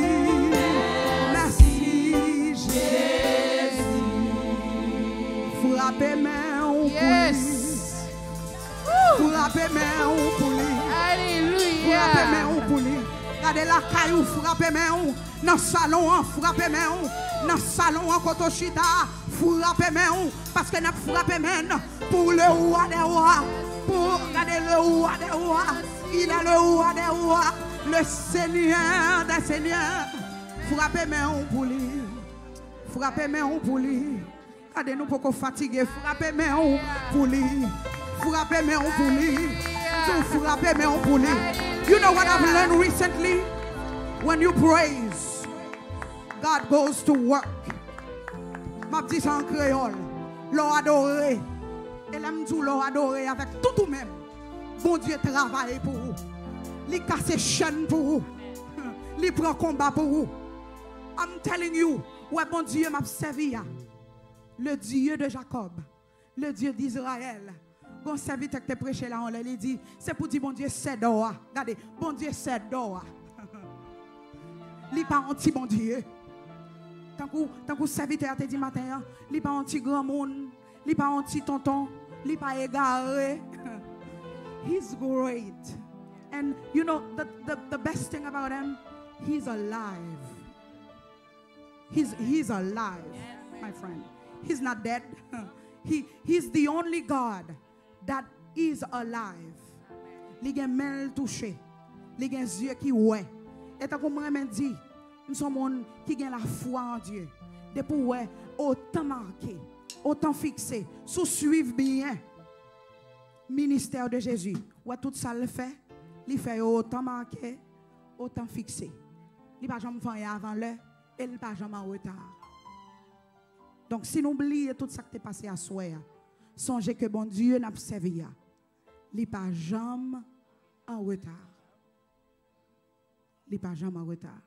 Merci, Jésus. Frappez main ou Yes. frappez main ou pour lui. Alléluia. Frappez main ou pour lui. Regardez la caillou, frappez main ou. Dans le salon, frappez main ou. Dans le salon, en Kotoshita, frappez main ou. Parce que nous frappez main pour le roi des rois. Pour regarder le roi des rois. Il est le roi des rois. Le Seigneur des seigneurs. Frappez main ou pour lui. Frappez main ou pour lui. Regardez nous pour fatiguer. Frappez main ou pour lui. Frappez main ou pour lui. Frappez main ou pour lui. You know what I've learned recently? When you praise, God goes to work. Ma dit ça en créole. L'on adoré. Et là, me dit l'on adoré avec tout même. Bon Dieu travaille pour vous. Il casse chaîne pour vous. Il prend combat pour vous. I'm telling you, ouais, bon Dieu m'a servi. Le Dieu de Jacob, le Dieu d'Israël. Bon serviteur qui te prêché là, on l'a dit, c'est pour dire bon Dieu c'est d'or. Regardez, bon Dieu c'est d'or. Il n'est pas anti bon Dieu. Tant que serviteur te dit matin, il n'est pas anti grand monde, il n'est pas anti tonton, il n'est pas égaré. He's great. And you know, the best thing about him, he's alive. He's alive, my friend. He's not dead. He's the only God that is alive. Li gen men touché, li gen yeux qui ouais. Et tant qu'on m'a dit, nous sommes monde qui gen la foi en Dieu. Depuis ouais, autant marqué, autant fixé, sous suivre bien ministère de Jésus. Ouais, tout ça le fait. Il fait autant marqué, autant fixé. Il pas jamais fait avant l'heure et il pas jamais en retard. Donc si nous oublions tout ça qui est passé à soi, songez que bon Dieu n'a pas servi. Il n'est pas jamais en retard. Il n'est pas jamais en retard.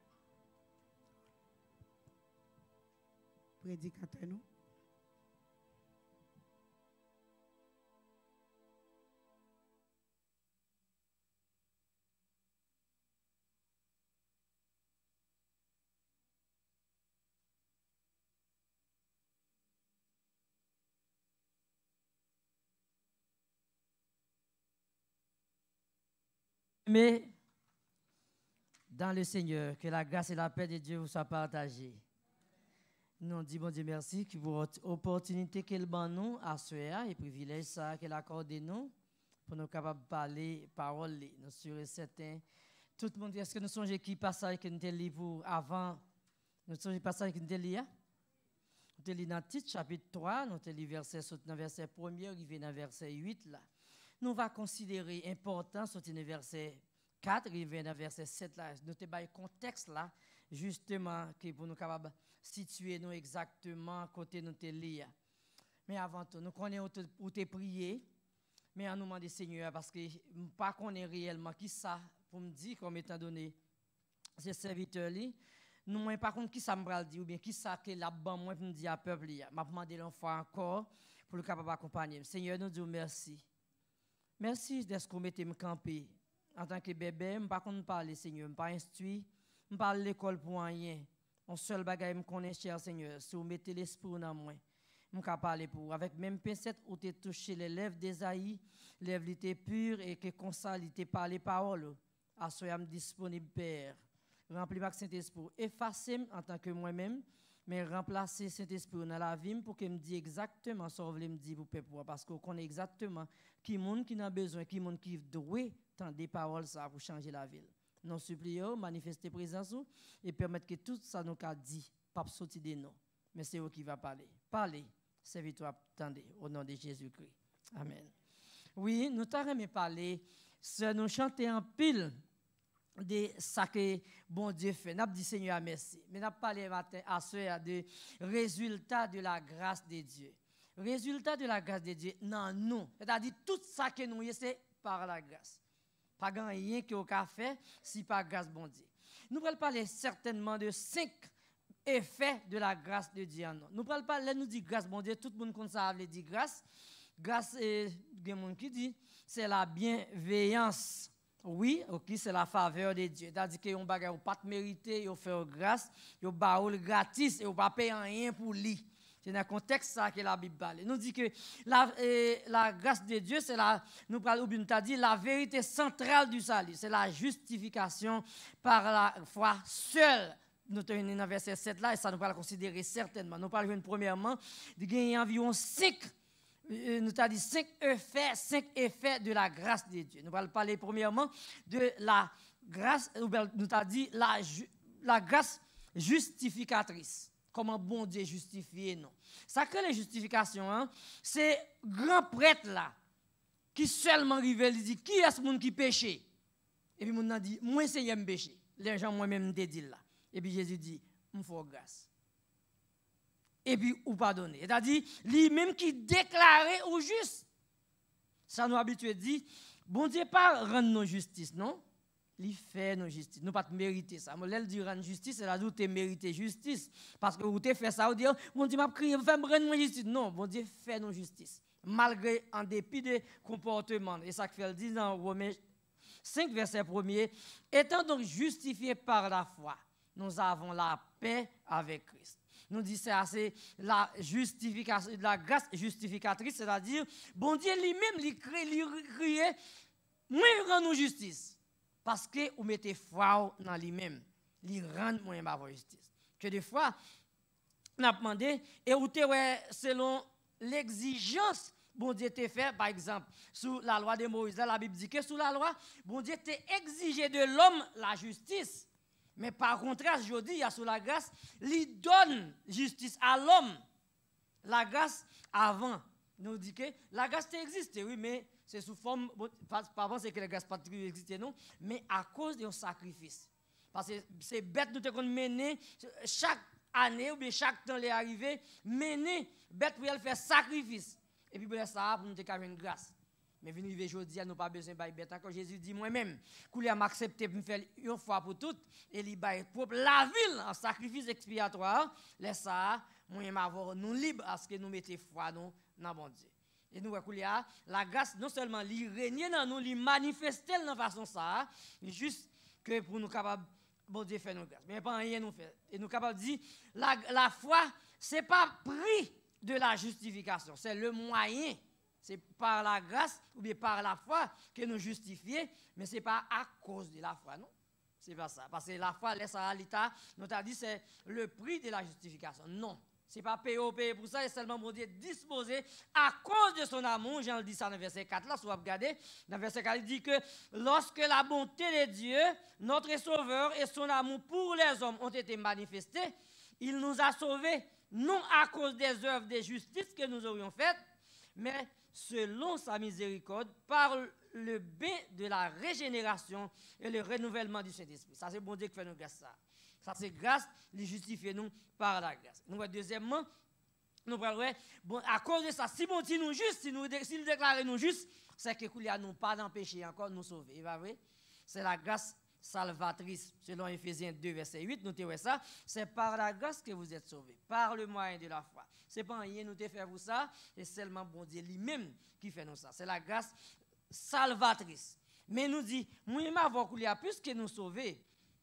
Prédicateur nous. Mais dans le Seigneur, que la grâce et la paix de Dieu vous soient partagées. Nous disons bon Dieu merci pour l'opportunité qu'il nous à ce et privilège ça qu'il accorde nous pour nous capables de parler parole. Nous sommes certains. Tout le monde, est-ce que nous sommes qui passage que nous avons pour avant? Nous sommes passage que nous avons lu? Nous avons lu dans le titre, chapitre 3, nous avons lu verset 1er, arrivé dans verset 8 là. Nous va considérer important sortir dans verset 4 arrivé dans verset 7 là. Nous te bail contexte là justement que pour nous capable situer nous exactement côté nous te lire. Mais avant tout, nous connaissons où te prier, mais on nous demande Seigneur parce que pas connaît réellement qui ça pour me dire comme étant donné ces serviteurs là. Nous par contre qui ça me va dire ou bien qui ça que là-bas moi pour me dire à peuple là. M'a demandé l'une fois encore pour le capable accompagner. Seigneur, nous disons merci. Merci d'être que vous mettez me camper. En tant que bébé, je ne pas parler, Seigneur. Je ne pas instruire. Je ne parle l'école pour rien. Un seul bagage me connaît, cher Seigneur. Si vous mettez l'esprit dans moi, je ne parler pour vous. Avec même pincette, où tu touché les lèvres d'Esaïe, les lèvres étaient pures et que comme ça, il était parlé parole. À ce moment disponible, Père. Remplis-moi Saint-Esprit. Effacez-moi en tant que moi-même. Mais remplacer cet esprit dans la vie pour qu'il me dise exactement ce que vous voulez me dire pour peuple. Parce qu'on connaît exactement qui monde qui a besoin, qui monde qui doit tendre des paroles ça pour changer la ville. Nous supplions, manifester présence et permettre que tout ça nous a dit, pas sortir de nous. Mais c'est vous qui va parler. Parlez, serviteur, attendez, au nom de Jésus-Christ. Amen. Oui, nous t'avons parlé, nous chanter en pile de ça que bon Dieu fait. Nous avons dit Seigneur merci. Mais nous avons parlé matin à ce de résultat de la grâce de Dieu. Résultat de la grâce de Dieu dans nous. C'est-à-dire tout ça que nous c'est par la grâce. Pas rien que vous avez fait si pas grâce bon Dieu. Nous allons parler certainement de 5 effets de la grâce de Dieu en nous. Nous allons parler, nous dit grâce bon Dieu, tout le monde comme ça veut dire grâce. Grâce, il y a des gens qui disent c'est la bienveillance. Oui, ok, c'est la faveur de Dieu. C'est-à-dire que vous ne pas mériter, vous fait grâce, vous baoul gratis et vous ne pas payer rien pour lui. C'est dans le contexte ça que la Bible parle. Nous dit que la grâce de Dieu, c'est nous avons dit la vérité centrale du salut. C'est la justification par la foi seule. Nous sommes dans verset 7 là et ça nous va le considérer certainement. Nous parlons premièrement de gagner environ 5 nous avons dit 5 effets de la grâce de Dieu. Nous allons parler premièrement de la grâce, nous avons dit la grâce justificatrice. Comment bon Dieu justifie nous. Ça que les justifications, hein, c'est grand prêtre là, qui seulement arrive, il dit, qui est ce monde qui péche? Et puis mon a dit, moi Seigneur me péché. Les gens moi-même te dit là. Et puis Jésus dit, me faut grâce. Et puis ou pardonner. C'est-à-dire, lui-même qui déclarait au juste. Ça nous habitue dit, bon Dieu pas rendre nos justice, non? Il fait nos justice. Nous pas mériter ça. Moi, elle dit rendre justice, c'est la doute mériter justice. Parce que vous te fait ça, vous dites, bon Dieu m'a crié, vous faites me rendre justice. Non, bon Dieu fait nos justice. Malgré, en dépit de comportement. Et ça que fait dit dans Romains 5, verset 1er. Étant donc justifiés par la foi, nous avons la paix avec Christ. Nous disons c'est la justification, la grâce justificatrice, c'est-à-dire, bon Dieu lui-même, il criait moi rend nous justice parce que vous mettez foi dans lui-même. Il rend moi ma justice. Que des fois on a demandé et ou selon l'exigence bon Dieu t'a fait par exemple sous la loi de Moïse la Bible dit que sous la loi bon Dieu t'a exigé de l'homme la justice. Mais par contraste, je dis, sous la grâce, il donne justice à l'homme. La grâce, avant, nous dit que la grâce existe, oui, mais c'est sous forme, pas penser que la grâce pas existe, non, mais à cause d'un sacrifice. Parce que c'est bête de te mener chaque année ou bien chaque temps les arrivé, mener bête pour faire sacrifice. Et puis, pour ça, pour nous te faire une grâce. Mais venir arriver aujourd'hui, nous pas besoin de bête. Quand Jésus dit moi-même, qu'il a accepté pour me faire une fois pour toutes, et il baille pour la ville en sacrifice expiatoire, laisse ça, moi m'avoir nous libres à ce que nous mettons foi dans bon Dieu. Et nous voyons la grâce non seulement lui régner dans nous, lui manifester de façon ça, juste que pour nous capables bon Dieu faire nos grâces. Mais pas rien nous faire. Et nous capables de dire la foi c'est pas prix de la justification, c'est le moyen. C'est par la grâce ou bien par la foi que nous justifions, mais ce n'est pas à cause de la foi, non? C'est pas ça. Parce que la foi, laisse à l'état, nous avons dit c'est le prix de la justification. Non. Ce n'est pas payer pour ça, c'est seulement mon Dieu disposé à cause de son amour. Jean le dit ça dans le verset 4, là, si vous regardez, dans le verset 4, il dit que lorsque la bonté de Dieu, notre Sauveur et son amour pour les hommes ont été manifestés, il nous a sauvés, non à cause des œuvres de justice que nous aurions faites, mais selon sa miséricorde, par le bien de la régénération et le renouvellement du Saint-Esprit. Ça, c'est bon Dieu qui fait nous grâce ça. Ça, c'est grâce, il justifie nous par la grâce. Nous, deuxièmement, nous parlons, bon, à cause de ça, si bon Dieu nous juste, s'il déclare nous juste, c'est que nous n'avons pas d'empêcher encore nous sauver. Il va vrai? C'est la grâce salvatrice. Selon Éphésiens 2, verset 8, nous disons ça, c'est par la grâce que vous êtes sauvés, par le moyen de la foi. Ce n'est pas rien nous te faire pour ça, c'est seulement bon Dieu lui-même qui fait nous ça. C'est la grâce salvatrice. Mais nous dit, moi, il y a plus que nous sauver.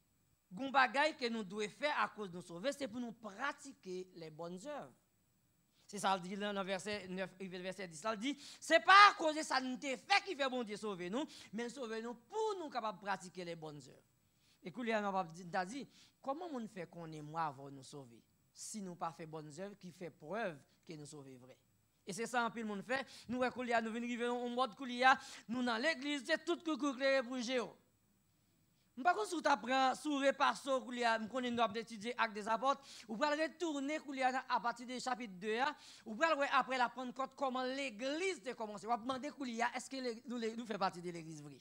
Gon bagay que nous devons faire à cause de nous sauver, c'est pour nous pratiquer les bonnes œuvres. C'est ça, il dit dans le verset 9, verset 10, ça dit, c'est pas à cause de ça nous te fait qui fait bon Dieu sauver nous, mais sauver nous pour nous capables de pratiquer les bonnes œuvres. Et qu'il y a un dit, comment on fait qu'on est moi avant nous sauver? Si nous pas fait bonnes œuvres qui fait preuve que nous sauvons vrai. Et c'est ça un peu le monde fait. Nous nous venons en mode koulia, nous dans l'église, c'est tout que pour Géo. Par contre, si tu apprends sur le passo koulia, nous connaissons étudier Actes des Apôtres, ou pour retourner koulia à partir du chapitre 2, ou pour après la Pentecôte comment l'église a commencé. On va demander koulia, est-ce que nous faisons partie de l'église vraie?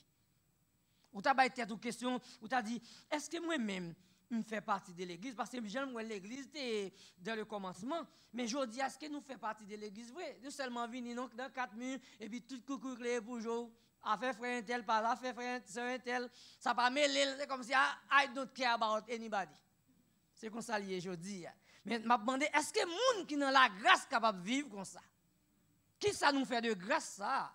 Ou tu as été une question, ou tu as dit, est-ce que moi-même je fais partie de l'église? Parce que j'aime l'église dans le commencement. Mais je dis, est-ce que nous faisons partie de l'église vraie? Nous seulement venons dans 4 murs et puis tout coucou clé pour jouer. A fait frère tel par là, fait frère tel. Ça pas mêler, c'est comme si I don't care about anybody. C'est comme ça lié, je dis. Mais je me demande, est-ce que les gens qui ont la grâce capable de vivre comme ça? Qui ça nous fait de grâce ça?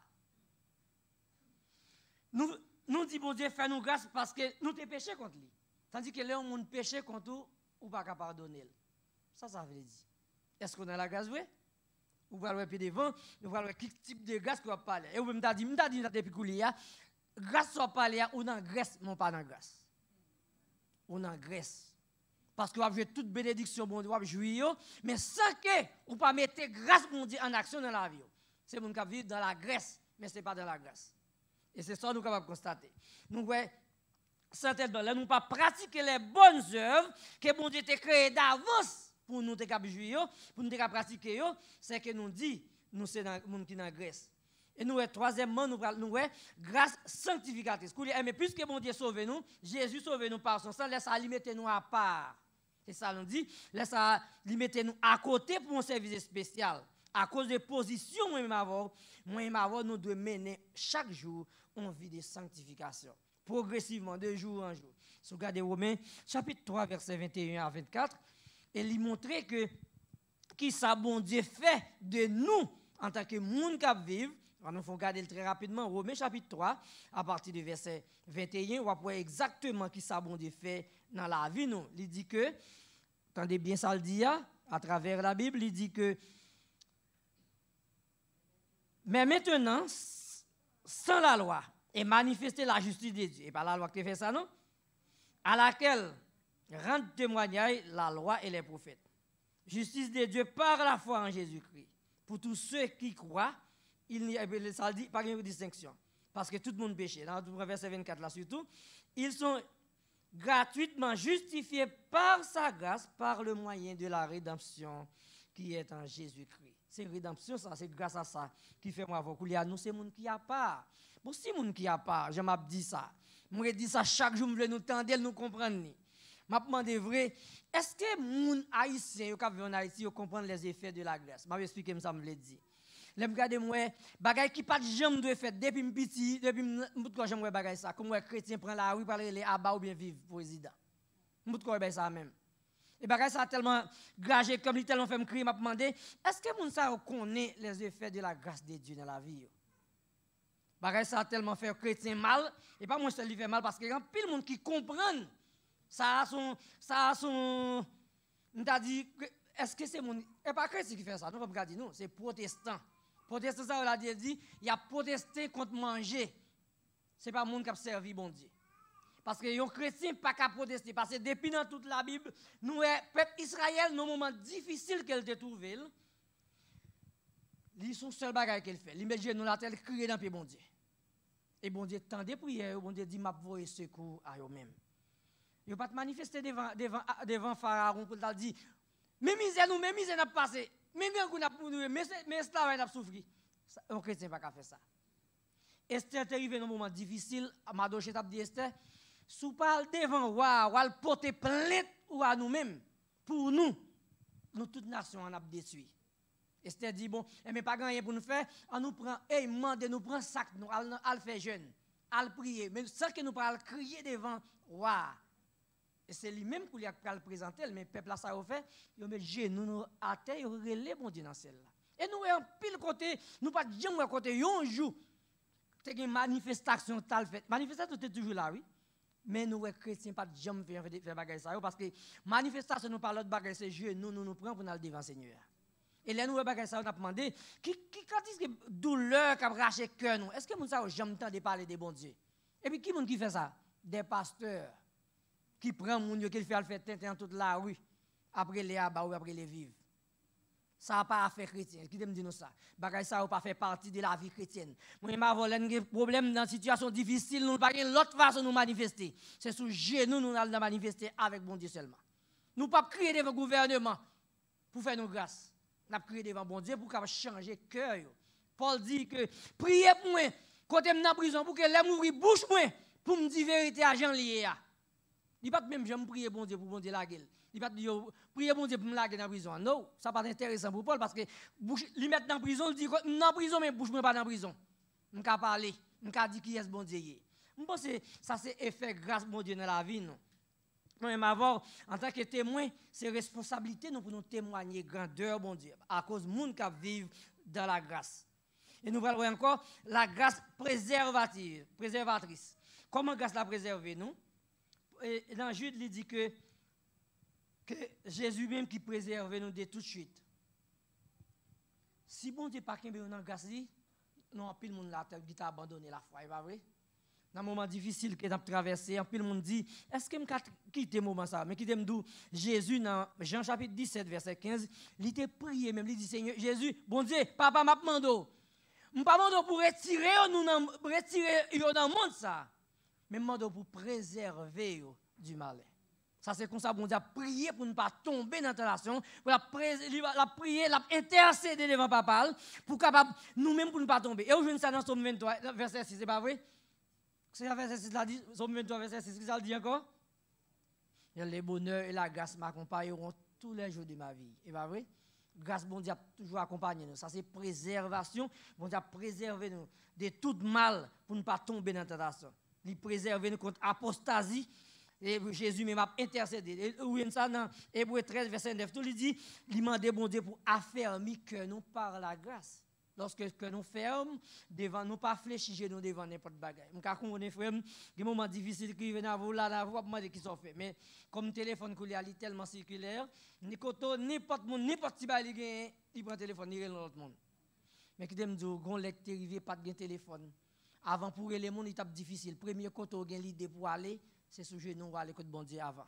Nous disons, bon Dieu, fais-nous grâce parce que nous t'es péché contre lui. Tandis que là, on péché contre nous, ou pas capable pardonner. Ça veut dire. Est-ce qu'on a la grâce vraie? Ou va le pied devant, nous voir quel type de grâce qu'on va parler. Et vous me dit depuis coulia, grâce soit parler ou dans grâce, non pas dans grâce. Ou dans grâce. Parce que vous avez toute bénédiction bon Dieu, vous jouir, mais sans que vous pas mettre grâce bon Dieu en action dans la vie. C'est mon qui vit dans la grâce, mais ce n'est pas dans la grâce. Et c'est ça que nous sommes capables de constater. Nous voyons certainement là nous pas pratiquer les bonnes œuvres que bon Dieu t'a créé d'avance. Pour nous jouir, pour nous pratiquer, c'est que nous dit, nous c'est dans le monde qui est dans Grèce. Et nous, troisièmement, nous grâce sanctificatrice. Mais puisque bon Dieu sauve nous, Jésus sauve nous par son sang, laisse à limiter nous à part. C'est ça nous dit, laisse à limiter nous à côté pour un service spécial. À cause de position, nous devons mener chaque jour une vie de sanctification. Progressivement, de jour en jour. Si vous regardez Romains, chapitre 3, versets 21 à 24, et lui montrer que qui ça bon Dieu fait de nous en tant que monde qui vivent. Nous faut regarder très rapidement Romains chapitre 3 à partir du verset 21, on va voir exactement qui ça bon Dieu fait dans la vie nous. Il dit que attendez bien ça le dit à travers la Bible, il dit que mais maintenant sans la loi, et manifester la justice de Dieu. Et pas la loi qui fait ça, non? À laquelle rendent témoignage la loi et les prophètes. Justice de Dieu par la foi en Jésus-Christ. Pour tous ceux qui croient, il n'y a pas de distinction. Parce que tout le monde péché. Dans le verset 24 là surtout, ils sont gratuitement justifiés par sa grâce, par le moyen de la rédemption qui est en Jésus-Christ. C'est rédemption, ça, c'est grâce à ça qui fait moi avoir couler à nous, c'est monde qui a pas. Bon, si monde qui a pas, je m'ai dit ça. Moi dis ça chaque jour, je veux nous tendre, nous comprendre. M'a demandé vrai, est-ce que moun haïtien qui vivent en Haïti comprennent les effets de la grâce? M'a expliqué ça me l'a dit. Les regarder moi, bagay qui pas de jambe doit faire depuis petit, depuis m'bout quoi j'aime bagay ça, comme moi chrétien prend la rue parler les abat ou bien vivre président. M'bout quoi ben ça même. Et bagay ça tellement gragé comme il tellement fait me crier, m'a demandé, est-ce que moun ça connaît les effets de la grâce de Dieu dans la vie? Bagay ça tellement fait chrétien mal, et pas moi seul lui fait mal parce que y a pile monde qui comprennent. Ça a son, on t'a dit, est-ce que c'est mon, et pas chrétien qui fait ça, non, pas dire non, c'est protestant. Protestant, ça, on a dit, il y a protesté contre manger. Ce n'est pas le monde qui a servi bon Dieu. Parce que les chrétiens pas qu'à protester. Parce que depuis dans toute la Bible, nous, peuple Israël, dans un moment difficile qu'elle a trouvé, ils sont seul bagage qu'elle fait. Ils mettent nous la tête, crier dans le pied bon Dieu. Et bon Dieu tend des prières, bon Dieu dit, m'a voyé secours à eux-mêmes. Ils ne pas manifester devant Pharaon pour dire, mais misère nous, mais misère n'a pas passé. Mais bien qu'on a pour nous, mais esclaves n'a souffert. Un chrétien n'a pas fait ça. Esther est arrivé dans un moment difficile. Madoché t'a dit Esther, sous parle devant roi, ou al porter plainte ou à nous-mêmes. Pour nous, toute nation en a détruit. Esther dit bon, mais pas rien pour nous faire. On nous prend, mande nous prend sac, nous al faire jeûne, al prier, mais sans que nous pas crier devant roi. Et c'est lui-même qui a le présenter, mais le peuple a ça fait, il met genoux à terre, il relève mon Dieu dans celle-là. Et nous, en pile côté, nous pas jamais côté, un jour, c'est une manifestation tal fait. Manifestation, c'est toujours là, oui. Mais nous, chrétiens, pas jamais faire bagage ça, parce que manifestation, nous parlons de bagage, c'est genoux, nous prenons pour nous devant le Seigneur. Et là, nous, bagage ça, on a demandé, quand est-ce que douleur qui a raché le cœur, nous, est-ce que nous savons jamais temps de parler des bons dieux? Et puis, qui fait ça? Des pasteurs. Qui prend mon Dieu, qui fait tintin toute la rue, après les abats ou après les vivre. Ça n'a pas affaire chrétienne. Qui me dit nous ça? Bagay ça n'a pas fait partie de la vie chrétienne. Moi, ma volé un problème dans une situation difficile, nous n'avons pas l'autre façon de nous manifester. C'est sous genoux nous allons manifester avec bon Dieu seulement. Nous ne pouvons pas crier devant le gouvernement pour faire nos grâces. Nous avons crié devant bon Dieu pour qu'il changer le cœur. Paul dit que priez pour moi, quand je suis en prison, pour que les m'ouvrir bouche moi, pour me dire vérité à Jean lié. Il pas même j'aime prier bon Dieu pour bon Dieu la gueule. Il pas dire prier bon Dieu pour me laguer dans la prison. Non, ça pas intéressant pour Paul parce que lui mettre dans la prison, il dit dans prison mais bouche moi pas dans prison. On ka parler, on ka dire qui est bon Dieu. Je pense que ça c'est effet grâce bon Dieu dans la vie non. Même avoir en tant que témoin, c'est responsabilité nous pour nous témoigner grandeur bon Dieu à cause monde qui vivent dans la grâce. Et nous allons encore la grâce préservatrice. Comment grâce la préserver nous? Et dans Jude, il dit que Jésus même qui préserve nous de tout de suite. Si bon Dieu pas qu'un dans grâce, non, pile monde là qui t'a abandonné la foi, pas vrai? Dans un moment difficile que tu as traversé, un pile monde dit, est-ce que je quitte le moment ça? Mais qui t'aime d'où Jésus dans Jean chapitre 17 verset 15, il t'a prié même, il dit Seigneur Jésus, bon Dieu, papa m'a demandé, je pas demandé pour retirer nous dans le monde ça. Mais demande pour préserver du mal. Ça c'est comme ça bon Dieu a prié pour ne pas tomber dans la tentation, pour la prier, la intercéder devant papa pour capable nous-mêmes pour ne pas tomber. Et aujourd'hui ça dans Somme 23 verset 6, c'est pas vrai? C'est la verset 6 là dit Somme 23 verset 6 ça le dit encore. Et le bonheur et la grâce m'accompagneront tous les jours de ma vie. Et pas vrai? Grâce bon Dieu a toujours accompagné nous. Ça c'est préservation, bon Dieu a préservé nous de tout mal pour ne pas tomber dans la tentation. Il préserve nous contre apostasie. Et Jésus même a intercédé. Et où ça dans Hébreux 13, verset 9, tout il dit, il demande bon Dieu pour affermir que nous par la grâce. Lorsque que nous fermes, devant nous pas fléchir nous devant n'importe bagaille. Nous connaissons frère, des moments difficiles qui viennent à vous là, vous demander qui sont faits. Mais comme le téléphone qu'il y a tellement circulaire, n'importe petit bail il prend le téléphone, il relève l'autre monde. Mais qui me dit, grand lecteur arrivé pas de téléphone. Avant pour les monde, il est difficile. Premier côté où l'idée pour aller, c'est sous genou pour aller côté bon Dieu avant.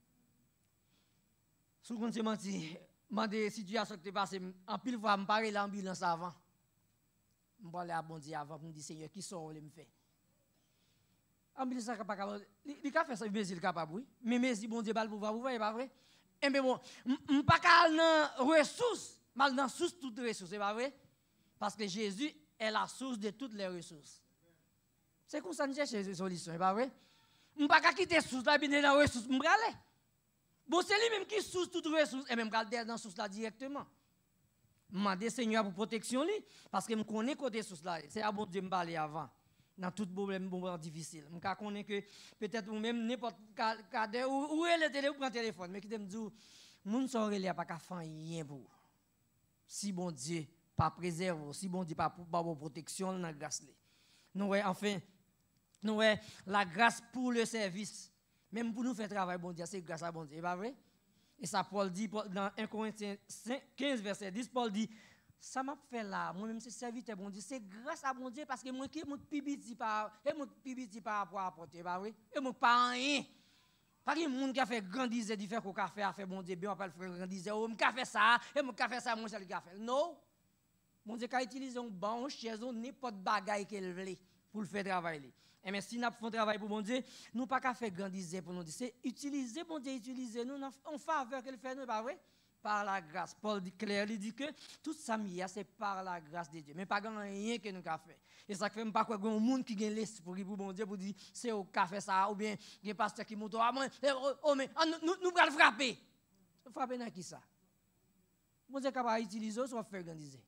Sous compte menti, mandé situation qui est passée en pile fois me parler l'ambulance avant. Me parler à bon Dieu avant pour me dire Seigneur qui sort le me fait. Ambulance pas capable, il ka faire ça mais il capable oui. Mais si bon Dieu pas le pouvoir, vous voyez pas vrai? Et mais bon, pas capable dans ressources, mal dans source toutes ressources, c'est pas vrai? Parce que Jésus est la source de toutes les ressources. C'est comme ça que nous cherchons des solutions, c'est pas vrai? Je ne peux pas quitter la source là, bien dans la ressource, je vais aller. Bon, c'est lui-même qui source toutes les ressources, et même je vais dans la source là directement. Je demande Seigneur pour protection, parce que je connais côté source là. C'est à bon Dieu me parler avant, dans tout problème difficile. Je connais que peut-être ou même n'importe quel où elle est, ou prend téléphone, mais qui me dit, moun sont relais pas qu'à faire rien pour. Si bon Dieu pas préserve, si bon Dieu pas pour protection dans la grâce. Nous enfin nous la grâce pour le service. Même pour nous faire travail, bon Dieu, c'est grâce à bon Dieu, pas vrai? Et ça, Paul dit dans 1 Corinthiens 15, verset 10, Paul dit, ça m'a fait là, moi-même, c'est serviteur, bon Dieu, c'est grâce à bon Dieu, parce que moi, qui mon pibiti par rapport à apporter, pas vrai? Et moi, pas rien. Pas que monde qui a fait grandiser, dit faire qu'on a fait, bon Dieu, bien, on va le faire grandiser, oh, moi, fait ça, et moi, fait ça, moi, c'est le fait. Non. Bon Dieu, quand utilise un banc, chaise, n'importe bagaille qu'elle veut pour le faire travailler. Et mais si nous faisons travail pour bon Dieu, nous pas qu'à faire grandiser pour nous dire, c'est utiliser bon Dieu, utiliser nous en faveur qu'elle fait nous, pas vrai? Par la grâce. Paul dit clair, il dit que tout ça c'est par la grâce de Dieu, mais pas rien que nous avons fait. Et ça fait pas quoi un monde qui gagne l'esprit pour bon Dieu pour dire c'est au café ça ou bien un pasteur qui monte mais nous va le frapper. Frapper dans qui ça? Bon Dieu capable utiliser soit faire grandiser.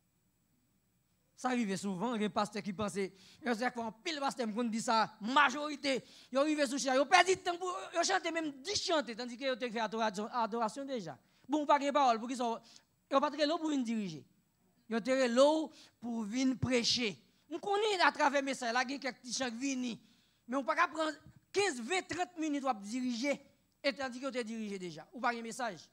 Ça arrive souvent, il y a des pasteurs qui pensent, il y a un pile pasteur qui dit ça, majorité, ils arrivent sur chien, ils perdent du temps pour chanter même 10 chanter, tandis qu'ils ont fait adoration déjà. Bon, pas de parole, pour qu'ils soient, ils n'ont pas de l'eau pour venir diriger. Ils ont de l'eau pour venir prêcher. On connaît à travers le message, là, il y a quelques petits chants qui viennent, mais on ne peut pas prendre 15, 20, 30 minutes pour diriger, et tandis qu'ils ont dirigé déjà. Ou pas de message.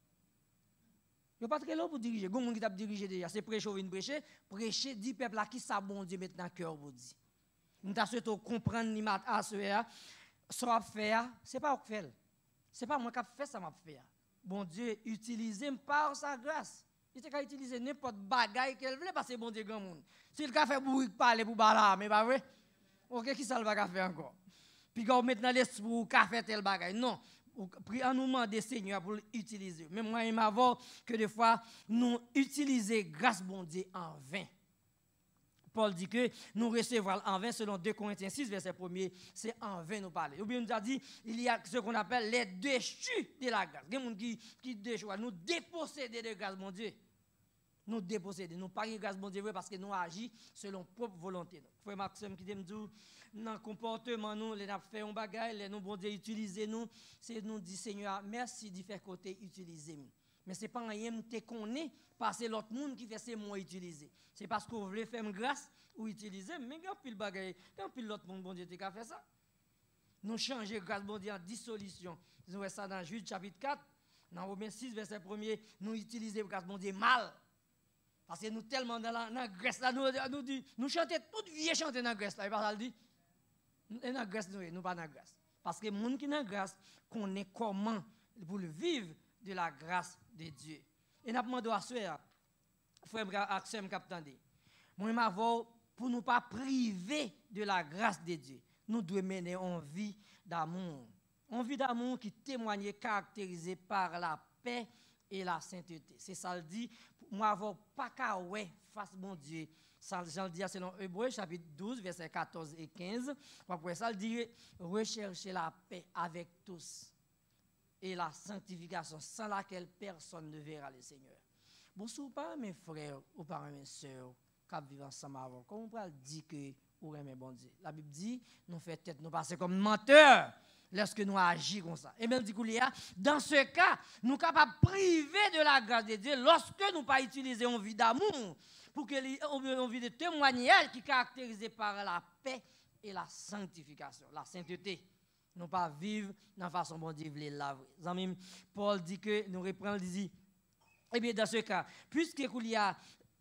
Il n'y a pas de l'eau pour diriger. Il y a des gens qui ont dirigé déjà. C'est prêcher ou venir prêcher. Prêcher, dit peuple là qui ça bon Dieu maintenant dans le cœur pour dire. Nous avons souhaité comprendre ni mat à ce soit faire, c'est pas ce fait. C'est pas moi qui fait ça m'a fait. Bon Dieu utilisé par sa grâce. Il t'a utiliser n'importe bagaille qu'elle veut parce que bon Dieu grand monde. S'il a fait pour parler pour bala, mais pas vrai. OK, qui ça le va faire encore. Puis quand maintenant l'esprit pour faire tel bagaille. Non. En nous demander Seigneur pour l'utiliser. Mais moi, il m'avoue que des fois, nous utilisons grâce bon Dieu en vain. Paul dit que nous recevons en vain, selon 2 Corinthiens 6, verset 1er, c'est en vain nous parler. Ou bien nous a dit, il y a ce qu'on appelle les déchus de la grâce. Il y a des gens qui déchouent, nous déposséder de grâce bon Dieu. Nous déposséder, nous pas de grâce bon Dieu parce que nous agissons selon propre volonté. Frère Maxime qui dit, dans le comportement, nous, les avons fait un bagage, les nous, bon Dieu, utiliser nous, c'est nous dire, Seigneur, merci d'y faire côté, utiliser nous. Mais ce n'est pas rien que qu'on est, parce que l'autre monde qui fait c'est moi utiliser. C'est parce qu'on veut faire grâce ou utiliser, mais il y a pile bagage, il y a pile l'autre monde, bon Dieu, qui a fait ça. Nous changer grâce, bon Dieu, en dissolution. Nous voyons ça dans Jude chapitre 4, dans Romains 6, verset 1er, nous utilisons grâce, bon Dieu, mal. Parce que nous tellement dans la Grèce là, nous chantons toute vie chanter dans la Grèce là, et pas ça le dit. Dans la Grèce, nous pas dans la Grèce. Parce que les gens qui sont dans la Grèce connaissent comment pour vivre de la grâce de Dieu. Et nous demandons à ceux, frère Axem Captandé, moi m'avons pour ne pas priver de la grâce de Dieu, nous devons mener une vie d'amour. Une vie d'amour qui témoigne caractérisée par la paix et la sainteté. C'est ça le dit. Moi, avoir pas qu'à ouais face mon Dieu. Ça, j'en dis selon Hébreux, chapitre 12, versets 14 et 15. Après ça, il dit recherchez la paix avec tous et la sanctification sans laquelle personne ne verra le Seigneur. Bon, si vous pas mes frères ou pas mes sœurs qui vivent ensemble avant, comment on peut dire que vous aimez bon Dieu? La Bible dit nous fait tête nous passer comme menteurs lorsque nous agissons comme ça. Et même dit dans ce cas, nous sommes capables de priver de la grâce de Dieu lorsque nous pas utiliser une vie d'amour pour que une vie de témoignage qui est caractérisée par la paix et la sanctification, la sainteté. Nous pas vivre dans la façon dont Dieu veut la vie. Paul dit que nous reprenons, il dit, eh bien dans ce cas, puisque il y a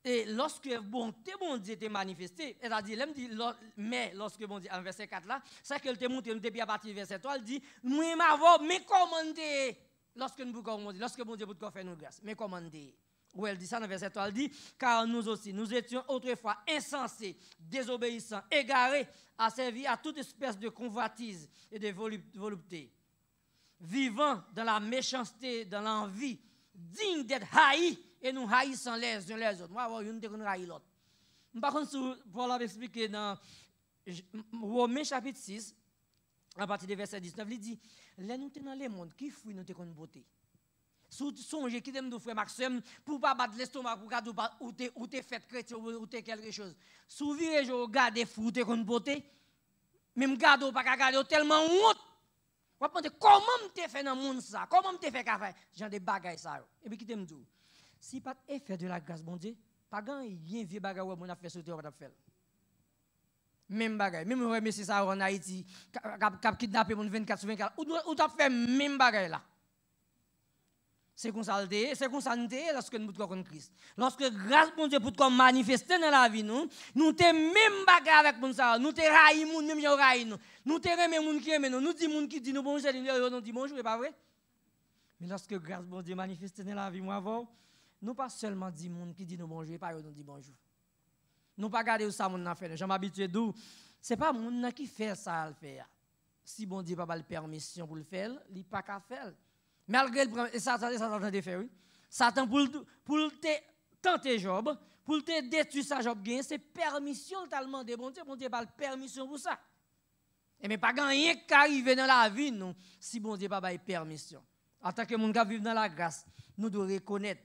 Et lorsque bonté, bon Dieu était manifesté, c'est-à-dire, mais lorsque bon Dieu, en verset 4 là, c'est qu'elle était montée, depuis à partir du verset 3, elle dit, moi, mais commandez, lorsque nous pouvons dire, lorsque bon Dieu peut faire nous grâce, mais commandez. Où elle dit ça dans verset 3, elle dit, car nous aussi, nous étions autrefois insensés, désobéissants, égarés, à servir à toute espèce de convoitise et de volupté, vivant dans la méchanceté, dans l'envie, dignes d'être haïs, et nous haïssons les uns les autres. Moi, on ne haït l'autre. Par contre, Paul a expliqué dans Romains chapitre 6, à partir du verset 19, il dit, là nous sommes dans le monde, qui fouille nous sommes beauté. Songez qui t'aime de frère Maxime pour pas battre l'estomac pour garder ou t'es fait chrétien ou t'es quelque chose. Souvent je regarde fou t'es comme beauté. Même garde pas regarder tellement honte. On va demander comment t'es fait dans monde ça? Comment t'es fait café? Genre des bagages ça. Et puis qui t'aime dit si pas effet de la grâce bon Dieu, pas grand rien vieux bagage on a fait sauter on va faire. Même bagage, même remercier ça en Haïti, cap kidnapper mon 24 sur 24 ou t'as fait même bagage là. C'est comme ça lorsque nous sommes Christ. Lorsque grâce bon Dieu pour manifester dans la vie nous te même bagarre avec ça, nous te raï moun même yo raï nous te remet moun qui aime nous dit moun qui dit nous bonjour nous dit bonjour, pas vrai? Mais lorsque grâce bon Dieu manifeste dans la vie moi avant, nous pas seulement dit moun qui dit nous bonjour, pas nous dit bonjour. Nous pas garder ça moun n'a fait. J'en m'habitué d'où c'est pas moun qui fait ça le faire. Si bon Dieu pas la permission pour le faire, il pas qu'à faire. Malgré le Satan de faire, oui. Satan pour te tenter Job, pour te détruire sa Job gain, c'est permission tellement de bon Dieu pas la permission pour ça. Et mais pas rien qui arrive dans la vie nous si bon Dieu pas la permission. En tant que monde qui vit dans la grâce, nous devons reconnaître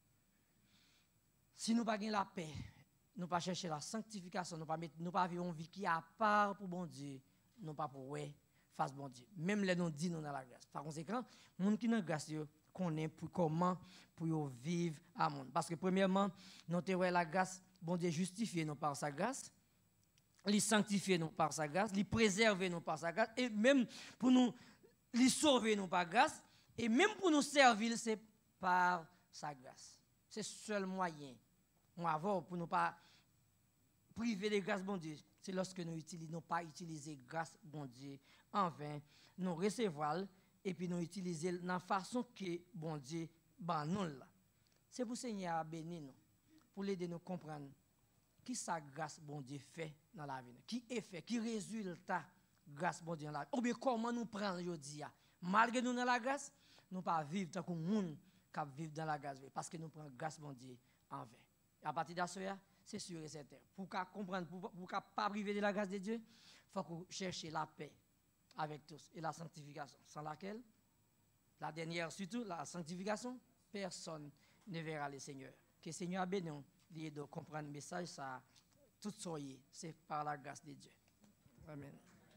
si nous pas gain la paix, nous pas chercher la sanctification, nous pas vivre une vie qui est à part pour bon Dieu, nous pas pour face bon Dieu. Même les non dit nous dans la grâce. Par conséquent, monde qui dans la grâce connaît comment pour vivre à monde. Parce que premièrement, nous avons la grâce, bon Dieu justifie nous par sa grâce, il sanctifie nous par sa grâce, il préserve nous par sa grâce, et même pour nous il sauver nous par grâce, et même pour nous servir, c'est par sa grâce. C'est le seul moyen. On va voir pour nous pas priver de grâce bon Dieu. C'est lorsque nous n'utilisons pas utiliser grâce bon Dieu en vain, nous recevons et puis nous utiliser dans la façon que bon Dieu ban nous là. C'est pour Seigneur bénir nous, pour l'aider nous comprendre qui sa grâce bon Dieu fait dans la vie, qui effet, qui résultat grâce bon Dieu dans la vie. Ou bien comment nous prendre aujourd'hui malgré nous dans la grâce, nous pas vivre tant que monde qui vivent dans la grâce parce que nous prenons grâce bon Dieu en vain. Et à partir de ça, c'est sûr et certain. Pour comprendre, pour pas priver de la grâce de Dieu, il faut qu'on cherche la paix avec tous et la sanctification, sans laquelle, la dernière surtout, la sanctification, personne ne verra le Seigneur. Que le Seigneur bénisse nous de comprendre le message, ça, tout soyez, c'est par la grâce de Dieu. Amen.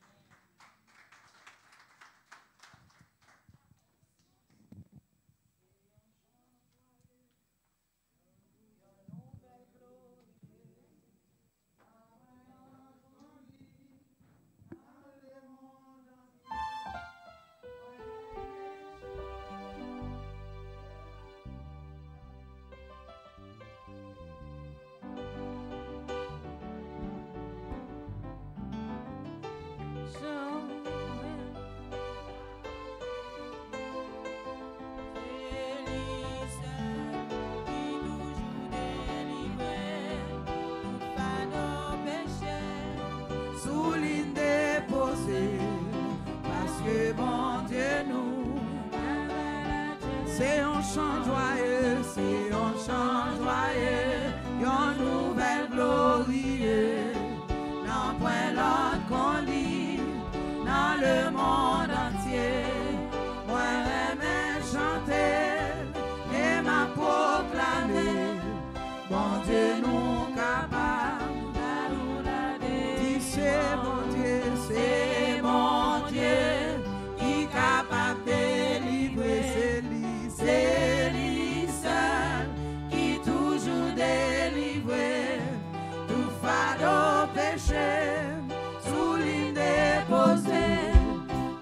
C'est un chant joyeux, c'est un chant joyeux, une nouvelle glorieux, dans point l'autre qu'on lit, dans le monde entier. Moi, j'aime chanter et m'a proclamé, bon Dieu nous capable, dit c'est bon Dieu, c'est bon Dieu, qui est capable de délivrer. C'est lui seul qui toujours délivre tout fardeau péché sous l'île déposé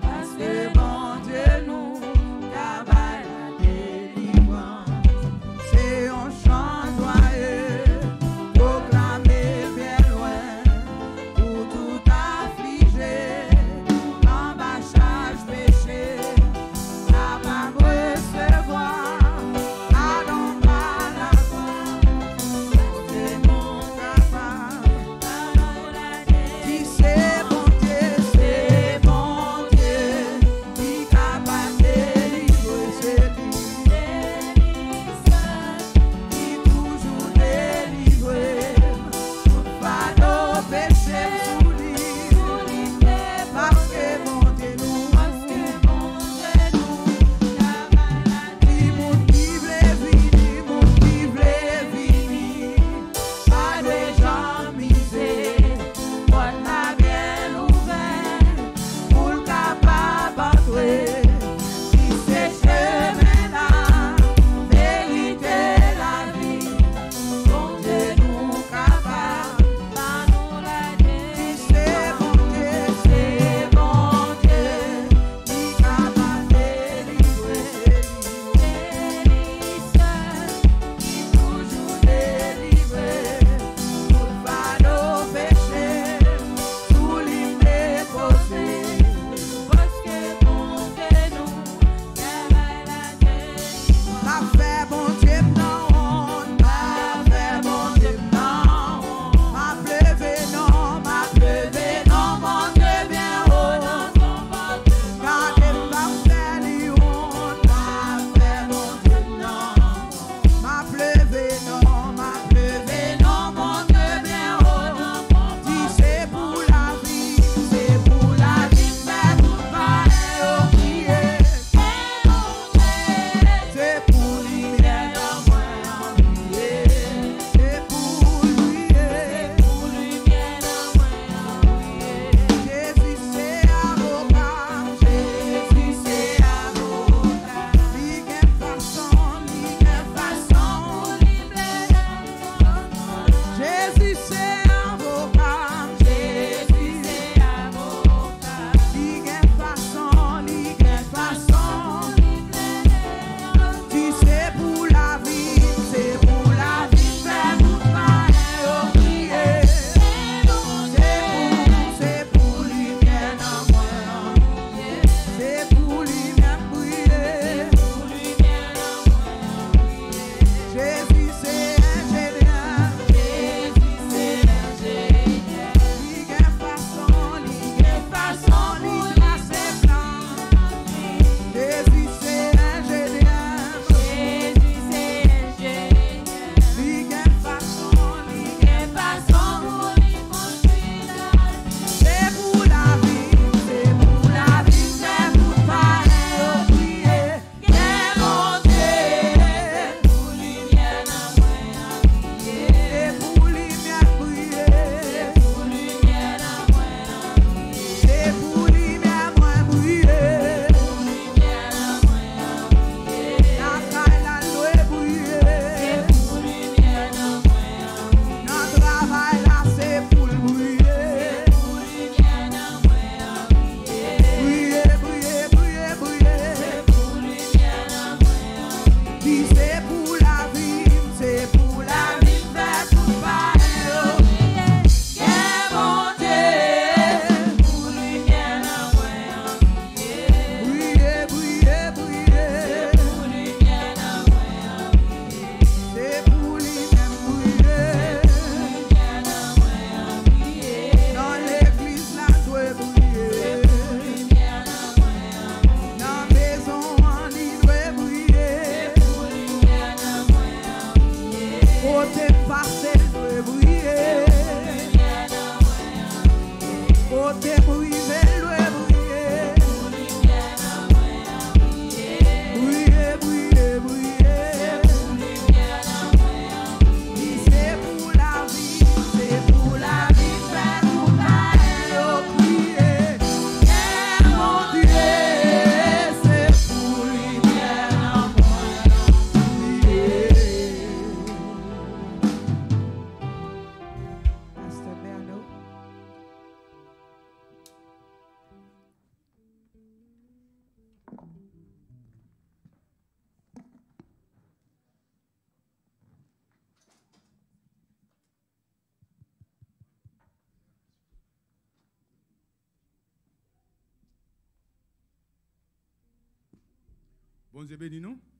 Bon Dieu béni nous.